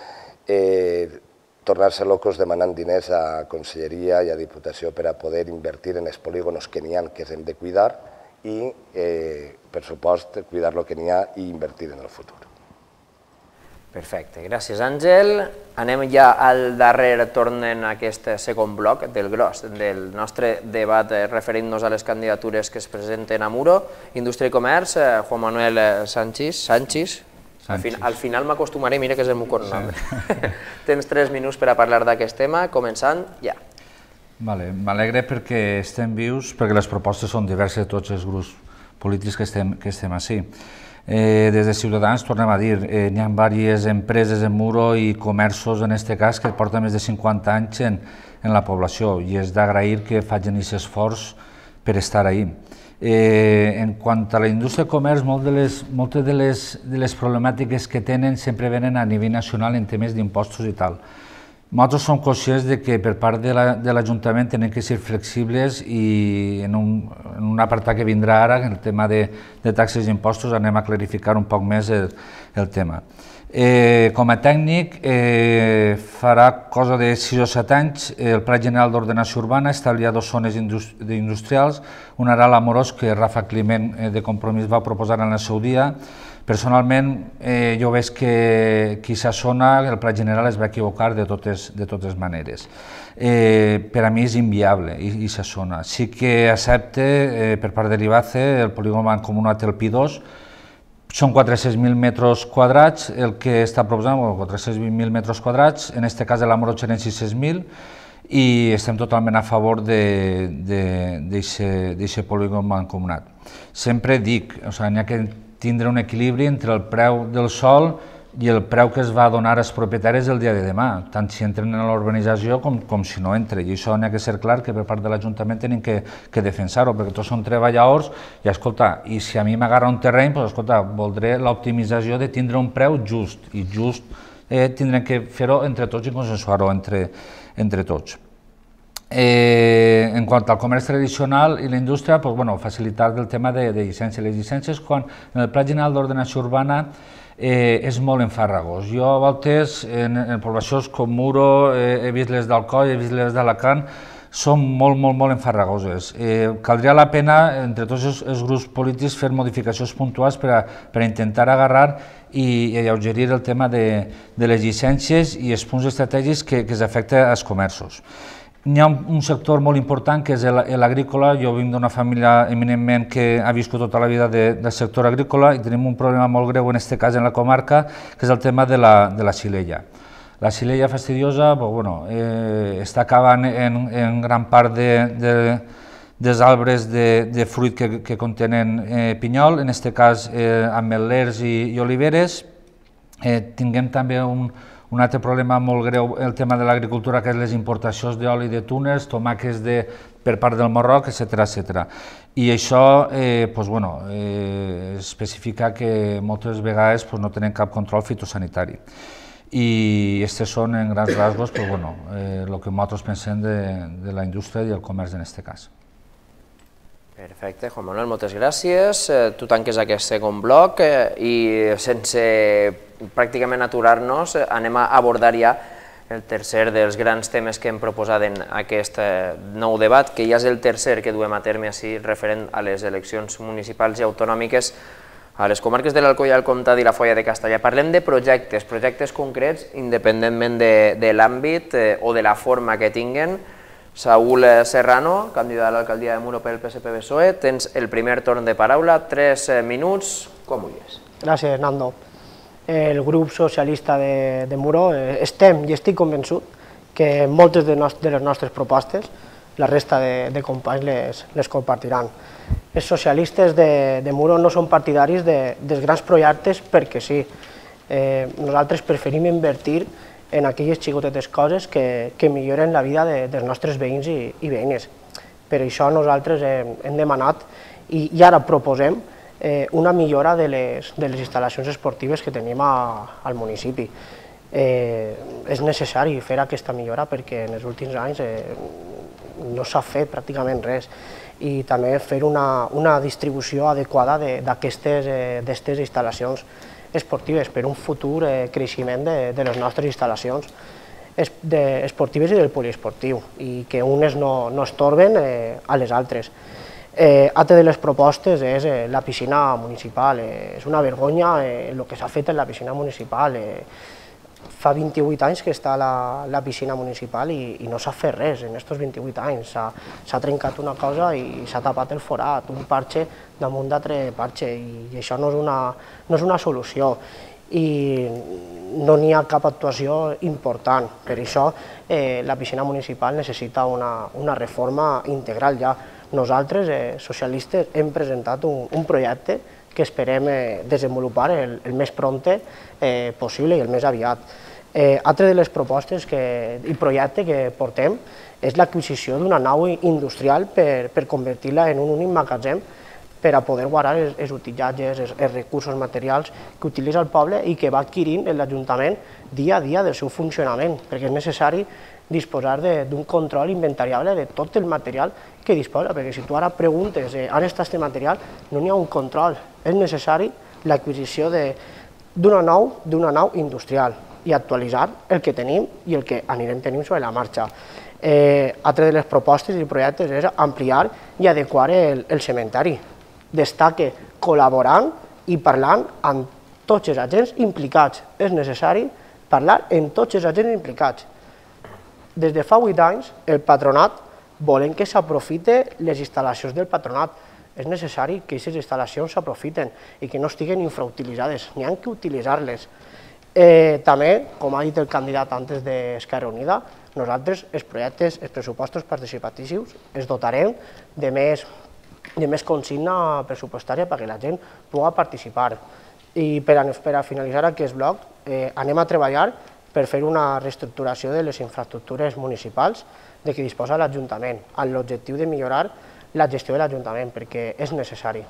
Speaker 5: tornar-se locos demanant diners a Conselleria i a Diputació per a poder invertir en els polígonos que n'hi ha que hem de cuidar i, per supost, cuidar el que n'hi ha i invertir en el futur.
Speaker 1: Perfecte, gràcies Àngel. Anem ja al darrer torn en aquest segon bloc del gros del nostre debat referint-nos a les candidatures que es presenten a Muro. Indústria i Comerç, Juan Manuel Sanchis. Sanchis. Al, fin, al final m'acostumaré, mira que és el meu cognom. Sí. Tens tres minuts per a parlar d'aquest tema, començant ja.
Speaker 3: Vale, m'alegre perquè estem vius, perquè les propostes són diverses de tots els grups polítics que estem, que estem així. Eh, des de Ciutadans, tornem a dir, eh, n'hi ha diverses empreses en Muro i comerços, en aquest cas, que porten més de cinquanta anys en, en la població i és d'agrair que facin aquest esforç per estar ahí. Eh, en quant a la indústria de comerç, molt de les, moltes de les, de les problemàtiques que tenen sempre venen a nivell nacional en temes d'impostos i tal. Nosaltres som conscients de que per part de l'Ajuntament la, tenen que ser flexibles i en un, en un apartat que vindrà ara, en el tema de, de taxes i impostos, anem a clarificar un poc més el, el tema. Eh, com a tècnic, eh, farà cosa de sis o set anys el Pla General d'Ordenació Urbana establia dues zones industrials, una era l'Amorós, que Rafa Climent eh, de Compromís va proposar en el seu dia. Personalment, eh, jo veig que qui s'assona, el Pla General es va equivocar de totes, de totes maneres. Eh, per a mi és inviable i, i s'assona. Sí que accepte eh, per part de l'I B A C E el polígon mancomunat el Pi dos, són quatre-cents mil metres quadrats el que està proposant, o quatre-cents vint mil metres quadrats, en aquest cas l'Amorós eren sis-cents mil, i estem totalment a favor d'aquest polígon mancomunat. Sempre dic, o sigui, n'hi ha que tindre un equilibri entre el preu del sòl i el preu que es va donar als propietaris el dia de demà, tant si entren en l'urbanització com, com si no entren. I això n'hi ha que ser clar que per part de l'Ajuntament tenen que, que defensar-ho, perquè tots són treballadors i, escolta, i si a mi m'agarra un terreny, doncs, escolta, voldré l'optimització de tindre un preu just, i just eh, tindrem que fer-ho entre tots i consensuar-ho entre, entre tots. Eh, en quant al comerç tradicional i la indústria, pues, bueno, facilitar el tema de, de llicències. Les llicències, quan en el Pla General d'Ordenació Urbana eh, és molt enfarragós. Jo a voltes en, en poblacions com Muro eh, he vist les d'Alcoi, he vist les d'Alacant, són molt, molt, molt enfarragoses. Eh, caldria la pena, entre tots els, els grups polítics, fer modificacions puntuals per a, per a intentar agarrar i alleugerir el tema de, de les llicències i els punts estratègics que, que s'afecten als comerços. N'hi ha un sector molt important que és l'agrícola. Jo vinc d'una família eminentment que ha viscut tota la vida de, del sector agrícola i tenim un problema molt greu en aquest cas en la comarca, que és el tema de la, de la xilella. La xilella fastidiosa pues, bueno, eh, està acabant en, en gran part de, de, dels arbres de, de fruit que, que contenen eh, pinyol, en aquest cas eh, ametlers i, i oliveres. Eh, tinguem també un Un altre problema molt greu, el tema de l'agricultura, que és les importacions d'oli de túnels, tomàquets de, per part del Marroc, etcètera, etcètera. I això eh, pues, bueno, eh, especifica que moltes vegades pues, no tenen cap control fitosanitari. I aquests són, en grans rasgos, pues, bueno, eh, el que nosaltres pensem de, de la indústria i el comerç en aquest cas.
Speaker 1: Perfecte, Juan Manuel, moltes gràcies. Tu tanques aquest segon bloc i sense pràcticament aturar-nos anem a abordar ja el tercer dels grans temes que hem proposat en aquest nou debat, que ja és el tercer que duem a terme així referent a les eleccions municipals i autonòmiques a les comarques de l'Alcoià, el Comtat i la Foia de Castellà. Parlem de projectes, projectes concrets, independentment de, de l'àmbit eh, o de la forma que tinguen. Saúl Serrano, candidat a l'alcaldia de Muro pel P S P B S O E, tens el primer torn de paraula, tres minuts, com vulguis.
Speaker 4: Gràcies, Nando. El grup socialista de, de Muro eh, estem i estic convençut que moltes de, nos, de les nostres propostes la resta de, de companys les, les compartiran. Els socialistes de, de Muro no són partidaris de, dels grans projectes perquè sí. Eh, nosaltres preferim invertir en aquelles xicotetes coses que, que milloren la vida de, dels nostres veïns i, i veïnes. Per això nosaltres hem, hem demanat i, i ara proposem eh, una millora de les, de les instal·lacions esportives que tenim a, al municipi. Eh, és necessari fer aquesta millora perquè en els últims anys eh, no s'ha fet pràcticament res i també fer una, una distribució adequada d'aquestes eh, instal·lacions esportives per un futur eh, creixement de, de les nostres instal·lacions es, de, esportives i del poliesportiu i que unes no, no estorben eh, a les altres. Altra de les propostes és la piscina municipal. És una vergonya el que s'ha fet en la piscina municipal. Fa vint-i-vuit anys que està la piscina municipal i no s'ha fet res en aquests vint-i-vuit anys. S'ha trencat una cosa i s'ha tapat el forat, un parxe damunt d'altre parxe, i això no és una solució. I no n'hi ha cap actuació important. Per això la piscina municipal necessita una reforma integral ja. Nosaltres, socialistes, hem presentat un projecte que esperem desenvolupar el més prompte possible i el més aviat. Altra de les propostes i projecte que portem és l'adquisició d'una nau industrial per convertir-la en un únic magatzem per a poder guardar els utillatges, els recursos materials que utilitza el poble i que va adquirint l'Ajuntament dia a dia del seu funcionament, perquè és necessari disposar d'un control inventariable de tot el material que disposa, perquè si tu ara preguntes on està aquest material, no n'hi ha un control. És necessari l'adquisició d'una nau, d'una nau industrial i actualitzar el que tenim i el que anirem tenint sobre la marxa. Altra de les propostes i projectes és ampliar i adequar el cementeri. Destaca col·laborant i parlant amb tots els agents implicats. És necessari parlar amb tots els agents implicats. Des de fa vuit anys, el patronat volen que s'aprofite les instal·lacions del patronat. És necessari que aquestes instal·lacions s'aprofiten i que no estiguen infrautilitzades, n'hi ha que utilitzar-les. També, com ha dit el candidat antes d'Esquerra Unida, nosaltres els projectes, els pressupostos participatius, els dotarem de més consigna pressupostària perquè la gent pugui participar. I per a finalitzar aquest bloc, anem a treballar per fer una reestructuració de les infraestructures municipals de què disposa l'Ajuntament, amb l'objectiu de millorar la gestió de l'Ajuntament, perquè és necessari.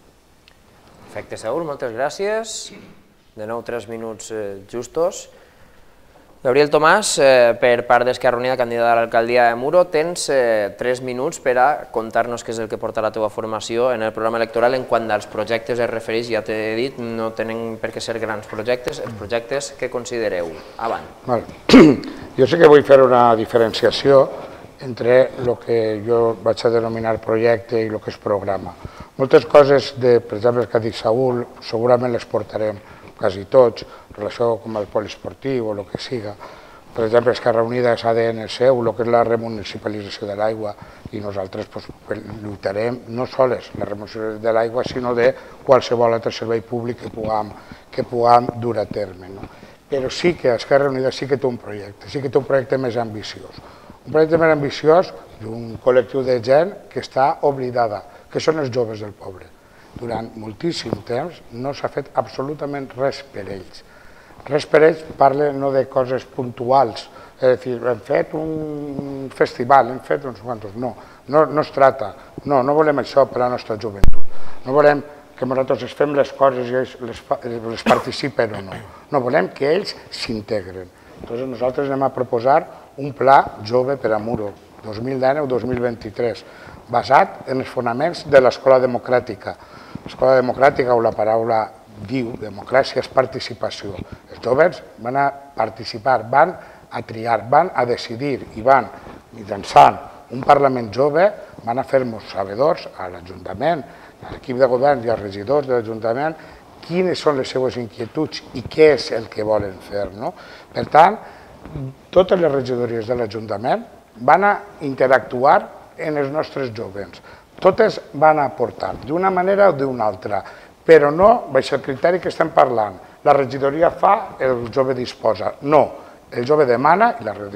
Speaker 1: Perfecte, Saúl, moltes gràcies. De nou, tres minuts justos. Gabriel Tomàs, per part d'Esquerra Unida, candidat a l'alcaldia de Muro, tens tres minuts per a contar-nos què és el que porta la teva formació en el programa electoral en quant als projectes es refereix. Ja t'he dit, no tenen per què ser grans projectes, els projectes que considereu. Avant.
Speaker 6: Jo sé que vull fer una diferenciació entre el que jo vaig a denominar projecte i el que és programa. Moltes coses, per exemple, que ha dit Saúl, segurament les portarem quasi tots, en relació amb el poliesportiu o el que siga. Per exemple, Esquerra Unida és A D N seu, el que és la remunicipalització de l'aigua, i nosaltres lluitarem no sols la remunicipalització de l'aigua, sinó de qualsevol altre servei públic que puguem dur a terme. Però sí que Esquerra Unida sí que té un projecte, sí que té un projecte més ambiciós. Un projecte més ambiciós d'un col·lectiu de gent que està oblidada, que són els joves del poble. Durant moltíssim temps no s'ha fet absolutament res per ells. Res per ells parla no de coses puntuals, és a dir, hem fet un festival, hem fet uns quantos, no, no es tracta, no, no volem això per a la nostra joventut, no volem que nosaltres fem les coses i ells les participen o no, no volem que ells s'integren. Llavors nosaltres anem a proposar un pla jove per a Muro, dos mil dinou dos mil vint-i-tres, basat en els fonaments de l'escola democràtica. L'escola democràtica, o la paraula diu, democràcia, és participació. Els joves van a participar, van a triar, van a decidir i van, mitjançant un Parlament jove, van a fer-nos sabedors a l'Ajuntament, a l'equip de govern i als regidors de l'Ajuntament, quines són les seues inquietuds i què és el que volen fer. Per tant, totes les regidories de l'Ajuntament van a interactuar amb els nostres joves. Totes van a aportar, d'una manera o d'una altra, però no baix el criteri que estem parlant. La regidoria fa, el jove disposa. No, el jove demana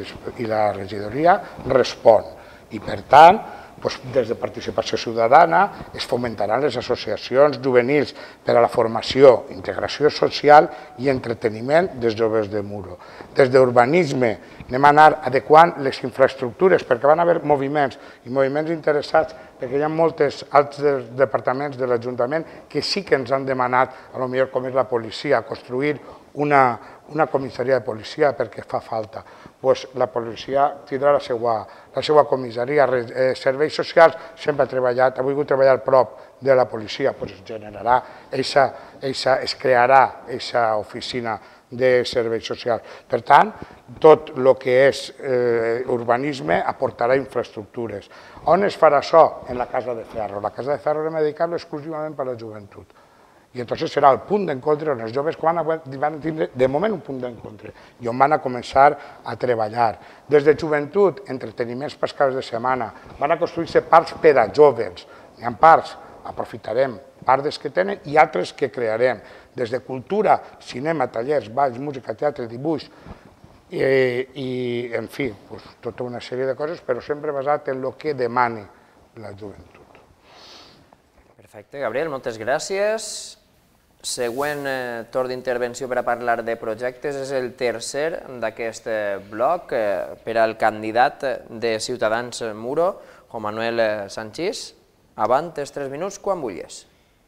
Speaker 6: i la regidoria respon. I per tant, des de participació ciutadana es fomentaran les associacions juvenils per a la formació, integració social i entreteniment dels joves de Muro. Des d'urbanisme anem a anar adequant les infraestructures perquè van haver moviments i moviments interessats perquè hi ha molts altres departaments de l'Ajuntament que sí que ens han demanat, potser com és la policia, construir una comissaria de policia perquè fa falta. La policia tindrà la seva comissaria. Serveis socials sempre ha treballat, ha volgut treballar a prop de la policia, es generarà, es crearà aquesta oficina de serveis socials. Per tant, tot el que és urbanisme aportarà infraestructures. On es farà això? En la Casa de Ferro. La Casa de Ferro hem dedicat exclusivament per a la joventut. I entonces serà el punt d'encontre on els joves van tindre, de moment, un punt d'encontre i on van a començar a treballar. Des de joventut, entreteniments pels caps de setmana, van a construir-se parcs per a joves. Hi ha parcs, aprofitarem parts que tenen i altres que crearem. Des de cultura, cinema, tallers, balls, música, teatre, dibuix i, en fi, tota una sèrie de coses, però sempre basat en el que demani la joventut.
Speaker 1: Perfecte, Gabriel, moltes gràcies. Següent torn d'intervenció per a parlar de projectes és el tercer d'aquest bloc per al candidat de Ciutadans Muro, Juan Manuel Sanchis. Avant, els tres minuts, quan vulguis.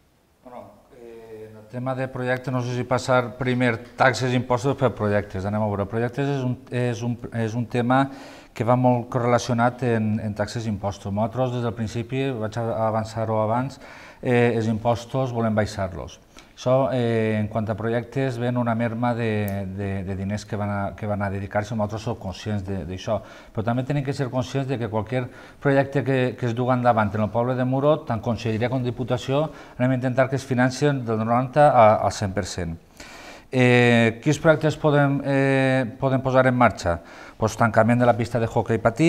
Speaker 3: En el tema de projectes, no sé si passar primer taxes i impostos per projectes. Anem a veure. Projectes és un tema que va molt correlacionat en taxes i impostos. Nosaltres, des del principi, vaig avançar-ho abans, els impostos volem baixar-los. Això, en quant a projectes, ven una merma de diners que van a dedicar-se, nosaltres som conscients d'això, però també tenim que ser conscients que qualsevol projecte que es dugui endavant en el poble de Muro, tant Conselleria com Diputació, anem a intentar que es financien del noranta al cent per cent. Quins projectes podem posar en marxa? Tancament de la pista de hoquei patí,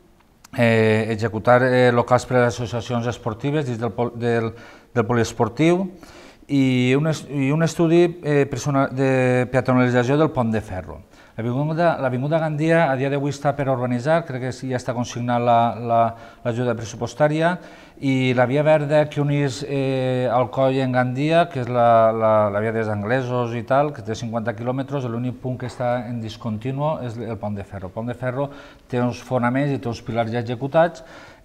Speaker 3: executar locals per a associacions esportives dins del poliesportiu, i un estudi de peatonalització del Pont de Ferro. L'Avinguda Gandia a dia d'avui està per urbanitzar, crec que ja està consignant l'ajuda pressupostària, i la via verda que unís Alcoi en Gandia, que és la via dels anglesos i tal, que té cinquanta quilòmetres, l'únic punt que està en discontinu és el Pont de Ferro. El Pont de Ferro té uns fonaments i té uns pilars ja executats,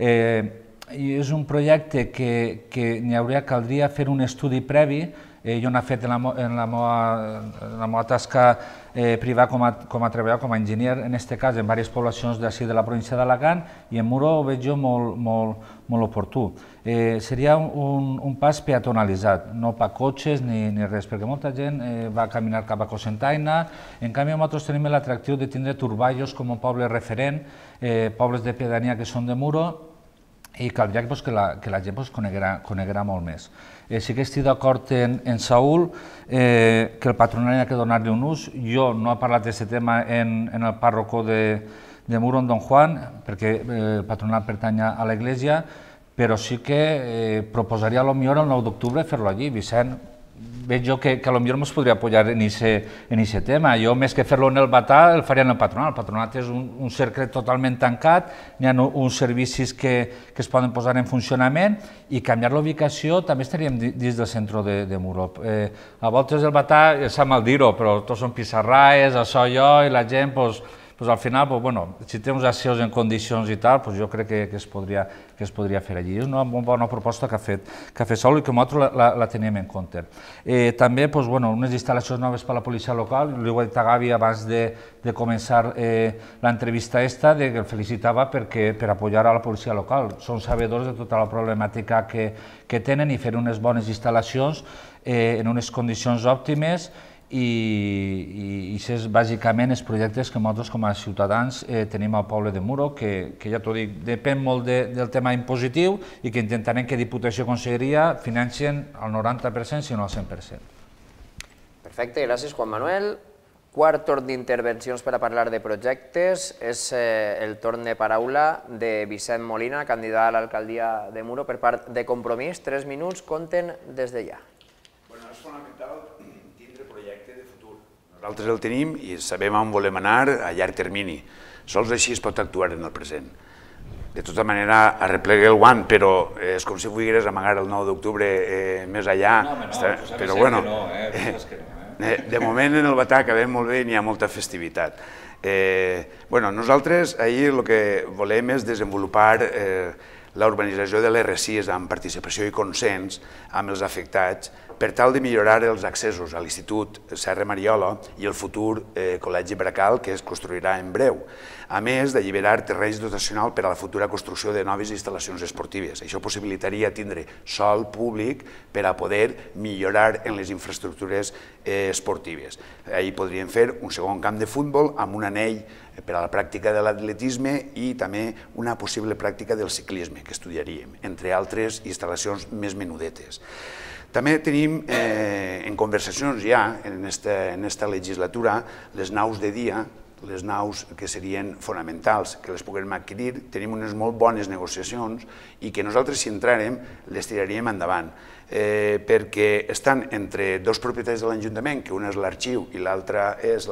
Speaker 3: i és un projecte que n'hi hauria, caldria fer un estudi previ. Jo n'he fet en la meva tasca privada com a treballador, com a enginyer, en aquest cas, en diverses poblacions d'ací de la província d'Alacant, i en Muro ho veig jo molt oportú. Seria un pas peatonalitzat, no per cotxes ni res, perquè molta gent va caminar cap a Cocentaina. En canvi, nosaltres tenim l'atractiu de tindre Turballos com un poble referent, pobles de pedania que són de Muro, i caldria que la gent coneguera molt més. Sí que estic d'acord en Saúl, que el patronat ha de donar-li un ús. Jo no he parlat d'aquest tema en el pàrroco de Muro, en Don Juan, perquè el patronat pertany a l'Església, però sí que proposaria potser el nou d'octubre fer-lo allí. Vicent, veig jo que potser ens podria apoyar en aquest tema. Jo, més que fer-lo en el Batà, el faria en el patronat. El patronat és un cercle totalment tancat, n'hi ha uns servicis que es poden posar en funcionament, i canviar l'ubicació també estaríem dins del centre de Muro. A voltes el Batà, sap mal dir-ho, però tots són pissarraes, això i allò, i la gent, al final, si té uns asseus en condicions i tal, jo crec que es podria fer allí. És una bona proposta que ha fet Saúl i que nosaltres la tenim en compte. També unes instal·lacions noves per a la policia local. Li ho he dit a Gavi abans de començar l'entrevista aquesta, que el felicitava per apoyar a la policia local. Són sabedors de tota la problemàtica que tenen i fer unes bones instal·lacions en unes condicions òptimes, i aquests bàsicament els projectes que nosaltres com a ciutadans tenim al poble de Muro, que ja t'ho dic, depèn molt del tema impositiu i que intentarem que Diputació i Conselleria financien al noranta per cent, si no al cent per cent.
Speaker 1: Perfecte, gràcies Juan Manuel. Quart torn d'intervencions per a parlar de projectes és el torn de paraula de Vicent Molina, candidat a l'alcaldia de Muro per part de Compromís. Tres minuts, compten des de ja.
Speaker 2: És fonamental tindre projecte de futur. Nosaltres el tenim i sabem on volem anar a llarg termini. Sols així es pot actuar en el present. De tota manera, arreplegue el guant, però és com si volgueres amagar el nou d'octubre més allà.
Speaker 3: No, home, no, tu saps que no, eh? Tu saps que no, eh?
Speaker 2: De moment en el Batà acabem molt bé i n'hi ha molta festivitat. Nosaltres ahir el que volem és desenvolupar la urbanització de l'R sis amb participació i consens amb els afectats per tal de millorar els accessos a l'Institut Serra Mariola i el futur Col·legi Bracal que es construirà en breu, a més d'alliberar terrenys dotacional per a la futura construcció de noves instal·lacions esportives. Això possibilitaria tindre sòl públic per a poder millorar en les infraestructures esportives. Ahir podríem fer un segon camp de futbol amb un anell per a la pràctica de l'atletisme i també una possible pràctica del ciclisme que estudiaríem, entre altres instal·lacions més menudetes. També tenim en conversacions ja en aquesta legislatura les naus de dia, les naus que serien fonamentals, que les puguem adquirir. Tenim unes molt bones negociacions i que nosaltres, si entrarem, les tiraríem endavant, perquè estan entre dos propietaris de l'Ajuntament, que una és l'Arxiu i l'altra és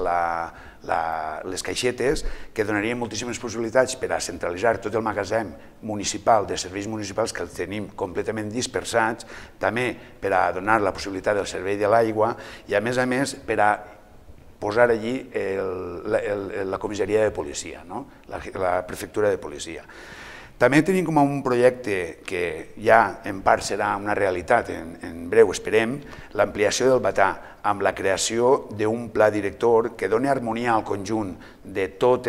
Speaker 2: les Caixetes, que donarien moltíssimes possibilitats per a centralitzar tot el magatzem municipal de serveis municipals que els tenim completament dispersats, també per a donar la possibilitat del servei de l'aigua i, a més a més, per a posar allí la comissaria de policia, la prefectura de policia. També tenim com un projecte que ja en part serà una realitat, en breu esperem, l'ampliació del Batà, amb la creació d'un pla director que doni harmonia al conjunt de tots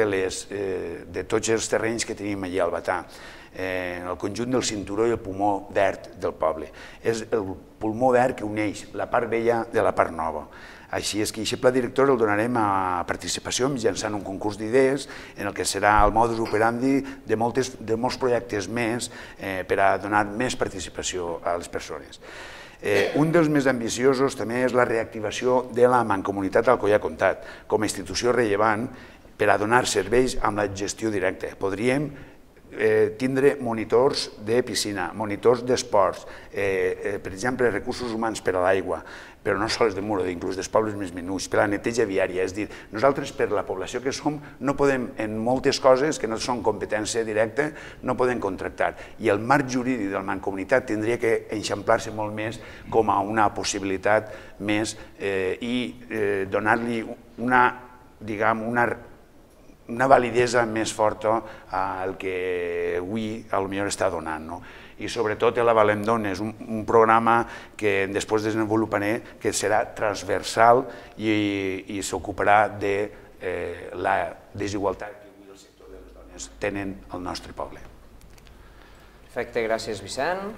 Speaker 2: els terrenys que tenim allà al Batà, el conjunt del cinturó i el pulmó verd del poble. És el pulmó verd que uneix la part vella de la part nova. Així és que aquest pla director el donarem a participació mitjançant un concurs d'idees en el que serà el modus operandi de molts projectes més per a donar més participació a les persones. Un dels més ambiciosos també és la reactivació de la Mancomunitat Alcoià Comtat com a institució rellevant per a donar serveis amb la gestió directa. Podríem tindre monitors de piscina, monitors d'esports, per exemple, recursos humans per a l'aigua, però no sols de Muro, inclús dels pobles més menuts, per a la neteja viària. És a dir, nosaltres, per la població que som, no podem, en moltes coses que no són competència directa, no podem contractar. I el marc jurídic de la mancomunitat tindria que eixamplar-se molt més com a una possibilitat més i donar-li una, diguem, una una validesa més forta al que avui potser està donant. I sobretot l'Avalem és un programa que després desenvoluparé que serà transversal i s'ocuparà de la desigualtat que avui el sector de les dones tenen al nostre poble.
Speaker 1: Perfecte, gràcies Vicent.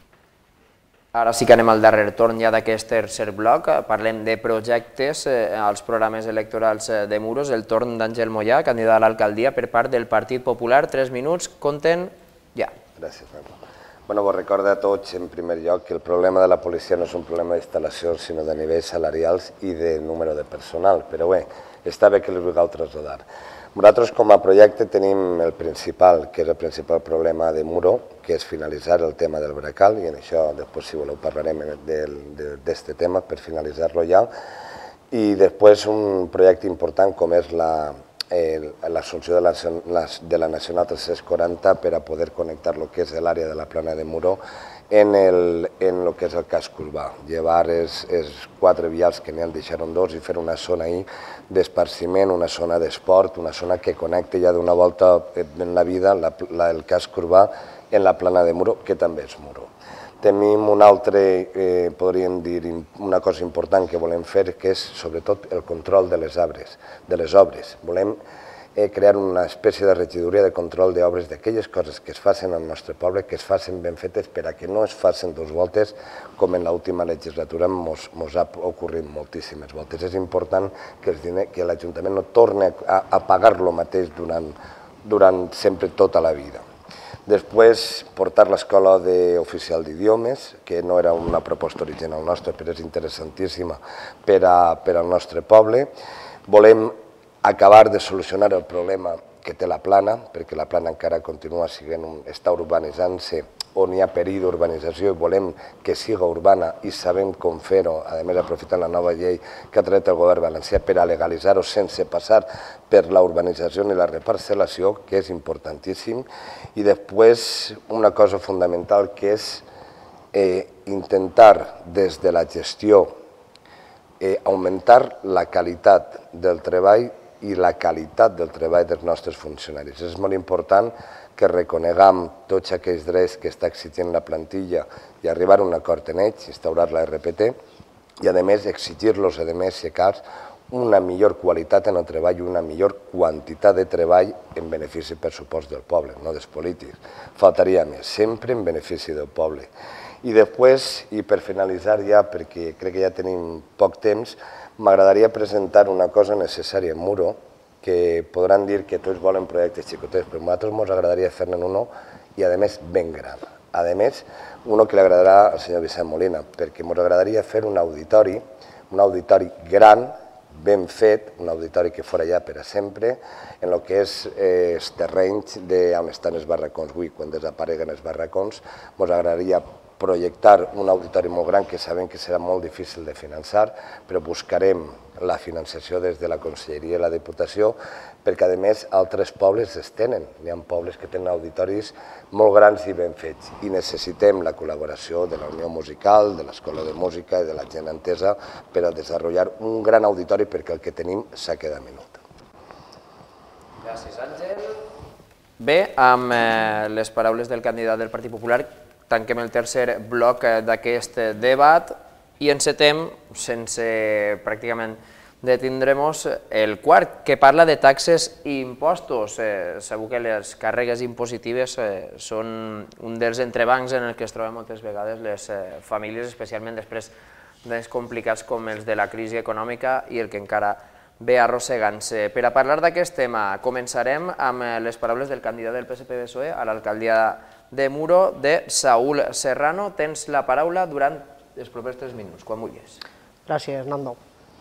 Speaker 1: Ara sí que anem al darrer torn ja d'aquest tercer bloc. Parlem de projectes als programes electorals de Muros. El torn d'Àngel Mollà, candidat a l'alcaldia per part del Partit Popular. Tres minuts, compten ja.
Speaker 5: Gràcies, Marco. Bueno, vos recordo a tots, en primer lloc, que el problema de la policia no és un problema d'instal·lacions, sinó de nivells salarials i de número de personal. Però bé, està bé que les vulgueu traslladar. Nosaltres, com a projecte, tenim el principal, que és el principal problema de Muro, que és finalitzar el tema del Bracal, i en això, després, si voleu, parlarem d'aquest tema per finalitzar-lo ja. I després un projecte important com és l'assumpció de la Nacional tres-cents quaranta per a poder connectar el que és l'àrea de la plana de Muro en el que és el casc urbà. Llevar els quatre vials que n'hi ha, deixar-en dos i fer una zona ahí d'esparciment, una zona d'esport, una zona que connecti ja d'una volta en la vida el casc urbà en la plana de Muro, que també és Muro. Tenim un altre, podríem dir, una cosa important que volem fer, que és sobretot el control de les obres. De les obres. Volem crear una espècie de regidoria de control d'obres d'aquelles coses que es facin al nostre poble, que es facin ben fetes per a que no es facin dos voltes, com en l'última legislatura ens ha ocorrit moltíssimes voltes. És important que l'Ajuntament no torni a pagar el mateix durant sempre tota la vida. Després, portar l'escola d'oficial d'idiomes, que no era una proposta original nostra, però és interessantíssima per al nostre poble. Volem acabar de solucionar el problema que té la plana, perquè la plana encara continua sent, està urbanitzant-se, on hi ha perill d'urbanització i volem que siga urbana i sabem com fer-ho, a més aprofitant la nova llei que ha tret el govern valencià per a legalitzar-ho sense passar per la urbanització ni la reparcel·lació, que és importantíssim. I després una cosa fonamental que és intentar des de la gestió augmentar la qualitat del treball i la qualitat del treball dels nostres funcionaris. És molt important que reconeguem tots aquells drets que està exigint la plantilla i arribar a un acord en ells, instaurar la R P T, i a més exigir-los, a més, si cal, una millor qualitat en el treball i una millor quantitat de treball en benefici, per supost, del poble, no dels polítics. Faltaria més, sempre en benefici del poble. I després, i per finalitzar ja, perquè crec que ja tenim poc temps, m'agradaria presentar una cosa necessària en Muro, que podran dir que tots volen projectes xicotets, però a nosaltres ens agradaria fer-ne uno i, a més, ben gran. A més, uno que li agradarà al senyor Vicent Molina, perquè ens agradaria fer un auditori, un auditori gran, ben fet, un auditori que fora ja per a sempre, en el que és els terrenys on estan els barracons. Avui, quan desapareguen els barracons, ens agradaria projectar un auditori molt gran que sabem que serà molt difícil de finançar, però buscarem la finançació des de la Conselleria i la Diputació, perquè a més altres pobles es tenen. Hi ha pobles que tenen auditoris molt grans i ben fets i necessitem la col·laboració de la Unió Musical, de l'Escola de Música i de la gent entesa per a desenvolupar un gran auditori perquè el que tenim s'ha quedat minut.
Speaker 1: Gràcies, Àngel. Bé, amb les paraules del candidat del Partit Popular tanquem el tercer bloc d'aquest debat i encetem, sense pràcticament detindrem-nos, el quart, que parla de taxes i impostos. Segur que les càrregues impositives són un dels entrebancs en el que es troben moltes vegades les famílies, especialment després d'anys complicats com els de la crisi econòmica i el que encara ve arrossegant-se. Per a parlar d'aquest tema, començarem amb les paraules del candidat del P S P B S O E a l'alcaldia de Muro, de Saúl Serrano. Tens la paraula durant els propers tres minuts, quan vulguis.
Speaker 4: Gràcies, Nando.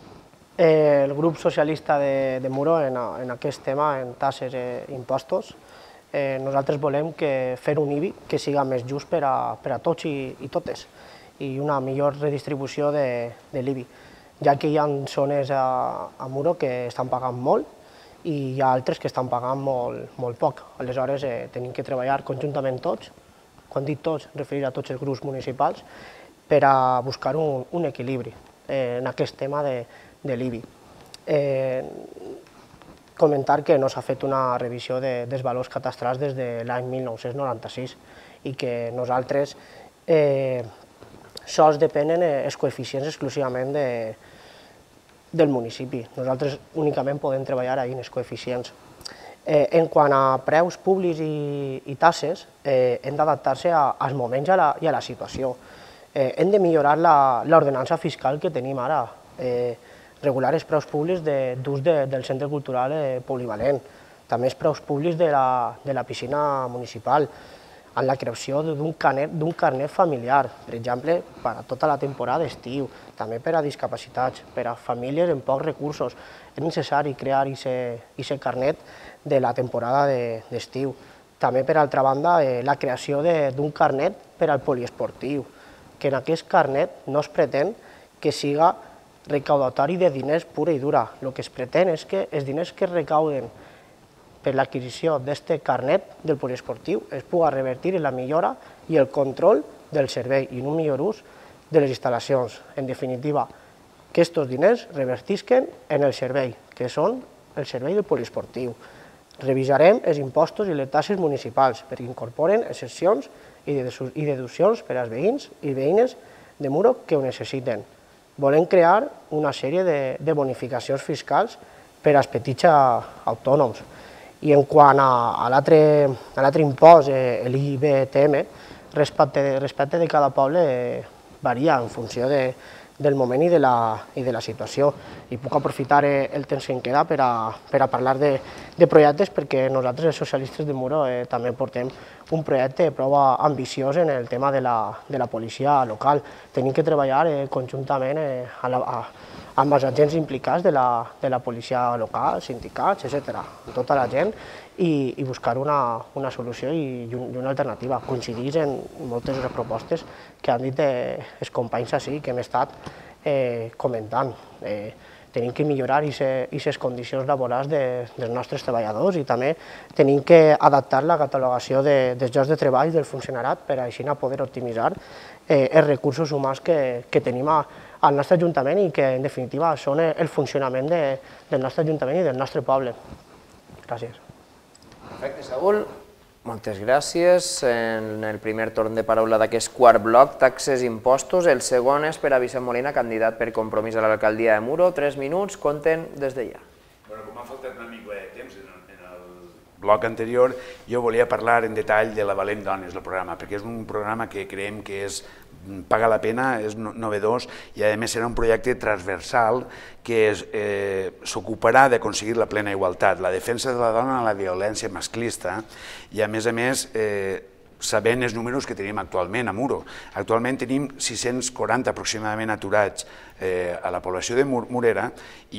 Speaker 4: El grup socialista de Muro, en aquest tema, en taxes i impostos, nosaltres volem fer un I B I que siga més just per a tots i totes i una millor redistribució de l'I B I, ja que hi ha zones a Muro que estan pagant molt i hi ha altres que estan pagant molt poc. Aleshores, tenim que treballar conjuntament tots, quan dic tots, referir a tots els grups municipals, per a buscar un equilibri en aquest tema de l'I B I. Comentar que no s'ha fet una revisió dels valors catastrals des de l'any mil nou-cents noranta-sis i que nosaltres sols depenen els coeficients exclusivament del municipi. Nosaltres únicament podem treballar ahir en els coeficients. En quant a preus públics i taxes, hem d'adaptar-se als moments i a la situació. Hem de millorar l'ordenança fiscal que tenim ara, regular els preus públics d'ús del centre cultural polivalent, també els preus públics de la piscina municipal, en la creació d'un carnet familiar, per exemple, per a tota la temporada d'estiu, també per a discapacitats, per a famílies amb pocs recursos. És necessari crear aquest carnet de la temporada d'estiu. També, per altra banda, la creació d'un carnet per al poliesportiu, que en aquest carnet no es pretén que siga recaudatori de diners pura i dura. El que es pretén és que els diners que es recauden per l'adquisició d'aquest carnet del poliesportiu es pugui revertir en la millora i el control del servei i en un millor ús de les instal·lacions. En definitiva, que aquests diners revertisquen en el servei, que són el servei del poliesportiu. Revisarem els impostos i les taxes municipals perquè incorporen excepcions i deduccions per als veïns i veïnes de Muro que ho necessiten. Volem crear una sèrie de bonificacions fiscals per als petits autònoms. I en quant a l'altre impost, l'I B T M, respecte de cada poble varia en funció del moment i de la situació. I puc aprofitar el temps que em queda per a parlar de projectes perquè nosaltres, els socialistes de Muro, també portem un projecte prou ambiciós en el tema de la policia local. Tenim que treballar conjuntament amb els agents implicats de la policia local, sindicats, etcètera, tota la gent, i buscar una solució i una alternativa. Coincidís en moltes de les propostes que han dit els companys així que hem estat comentant. Tenim que millorar aquestes condicions laborals dels nostres treballadors i també tenim que adaptar la catalogació dels llocs de treball del funcionariat per així poder optimitzar els recursos humans que tenim al nostre Ajuntament i que, en definitiva, són el funcionament del nostre Ajuntament i del nostre poble. Gràcies.
Speaker 1: Perfecte, Saúl. Moltes gràcies. En el primer torn de paraula d'aquest quart bloc, taxes i impostos. El segon és per a Vicent Molina, candidat per Compromís a l'alcaldia de Muro. Tres minuts, compten des de ja.
Speaker 2: Bueno, com ha faltat una mica de temps en el bloc anterior, jo volia parlar en detall de la Valent Dones, el programa, perquè és un programa que creiem que és paga la pena, és novedós i a més serà un projecte transversal que s'ocuparà d'aconseguir la plena igualtat, la defensa de la dona a la violència masclista i a més a més sabent els números que tenim actualment a Muro. Actualment tenim sis-cents quaranta aproximadament aturats a la població de Morera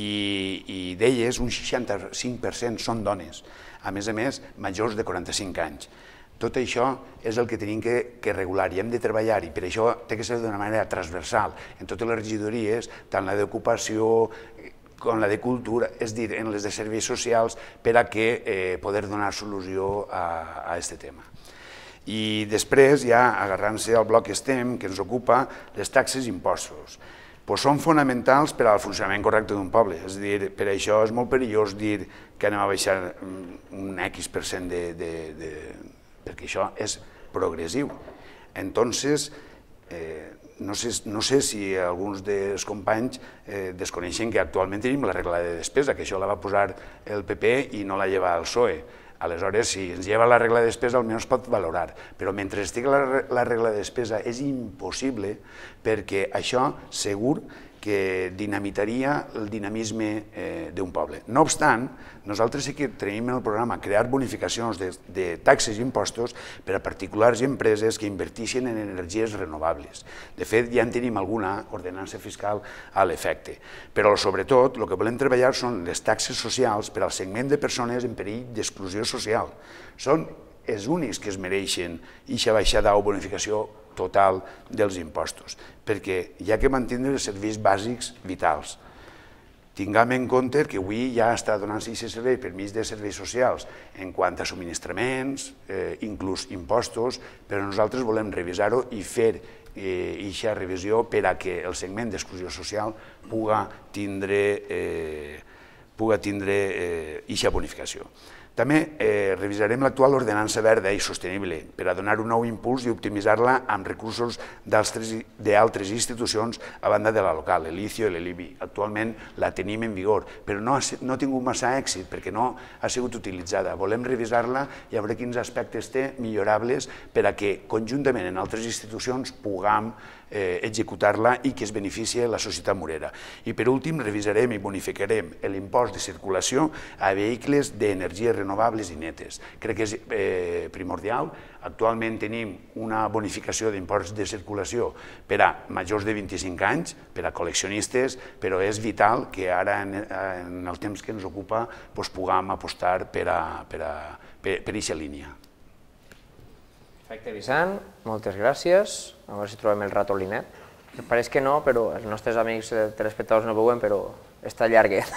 Speaker 2: i d'elles un seixanta-cinc per cent són dones, a més a més majors de quaranta-cinc anys. Tot això és el que tenim que regular i hem de treballar i per això té que ser d'una manera transversal en totes les regidories, tant la d'ocupació com la de cultura, és a dir, en les de serveis socials, per a poder donar solució a aquest tema. I després, ja agarrant-se al bloc que estem, que ens ocupa, les taxes i impostos. Són fonamentals per al funcionament correcte d'un poble, és a dir, per això és molt perillós dir que anem a baixar un X per cent de... perquè això és progressiu. Entonces, no sé si alguns dels companys desconeixen que actualment tenim la regla de despesa, que això la va posar el P P i no la lleva el P S O E. Aleshores, si ens lleva la regla de despesa, almenys pot valorar, però mentre estigui la regla de despesa és impossible perquè això segur que dinamitaria el dinamisme d'un poble. No obstant, nosaltres sí que tenim en el programa crear bonificacions de taxes i impostos per a particulars i empreses que inverteixen en energies renovables. De fet, ja en tenim alguna ordenança fiscal a l'efecte. Però sobretot el que volem treballar són les taxes socials per al segment de persones en perill d'exclusió social. Són els únics que es mereixen aquesta baixada o bonificació total dels impostos, perquè hi ha que mantenir els serveis bàsics vitals. Tinguem en compte que avui ja està donant-se aquest servei per mig de serveis socials en quant a subministraments, inclús impostos, però nosaltres volem revisar-ho i fer aquesta revisió per a que el segment d'exclusió social pugui tindre aquesta bonificació. També revisarem l'actual ordenança verda i sostenible per a donar un nou impuls i optimitzar-la amb recursos d'altres institucions a banda de la local, l'I C I O i l'I B I. Actualment la tenim en vigor, però no ha tingut massa èxit perquè no ha sigut utilitzada. Volem revisar-la i veure quins aspectes té millorables per a que conjuntament en altres institucions puguem executar-la i que es beneficie la societat morera. I per últim revisarem i bonificarem l'impost de circulació a vehicles d'energies renovables i netes. Crec que és primordial. Actualment tenim una bonificació d'impost de circulació per a majors de vint-i-cinc anys, per a col·leccionistes, però és vital que ara en el temps que ens ocupa puguem apostar per aquesta línia.
Speaker 1: Perfecte, Vicent, moltes gràcies. A veure si trobem el ratolinet. Pareix que no, però els nostres amics telespectadors no veuen, però està llarguet.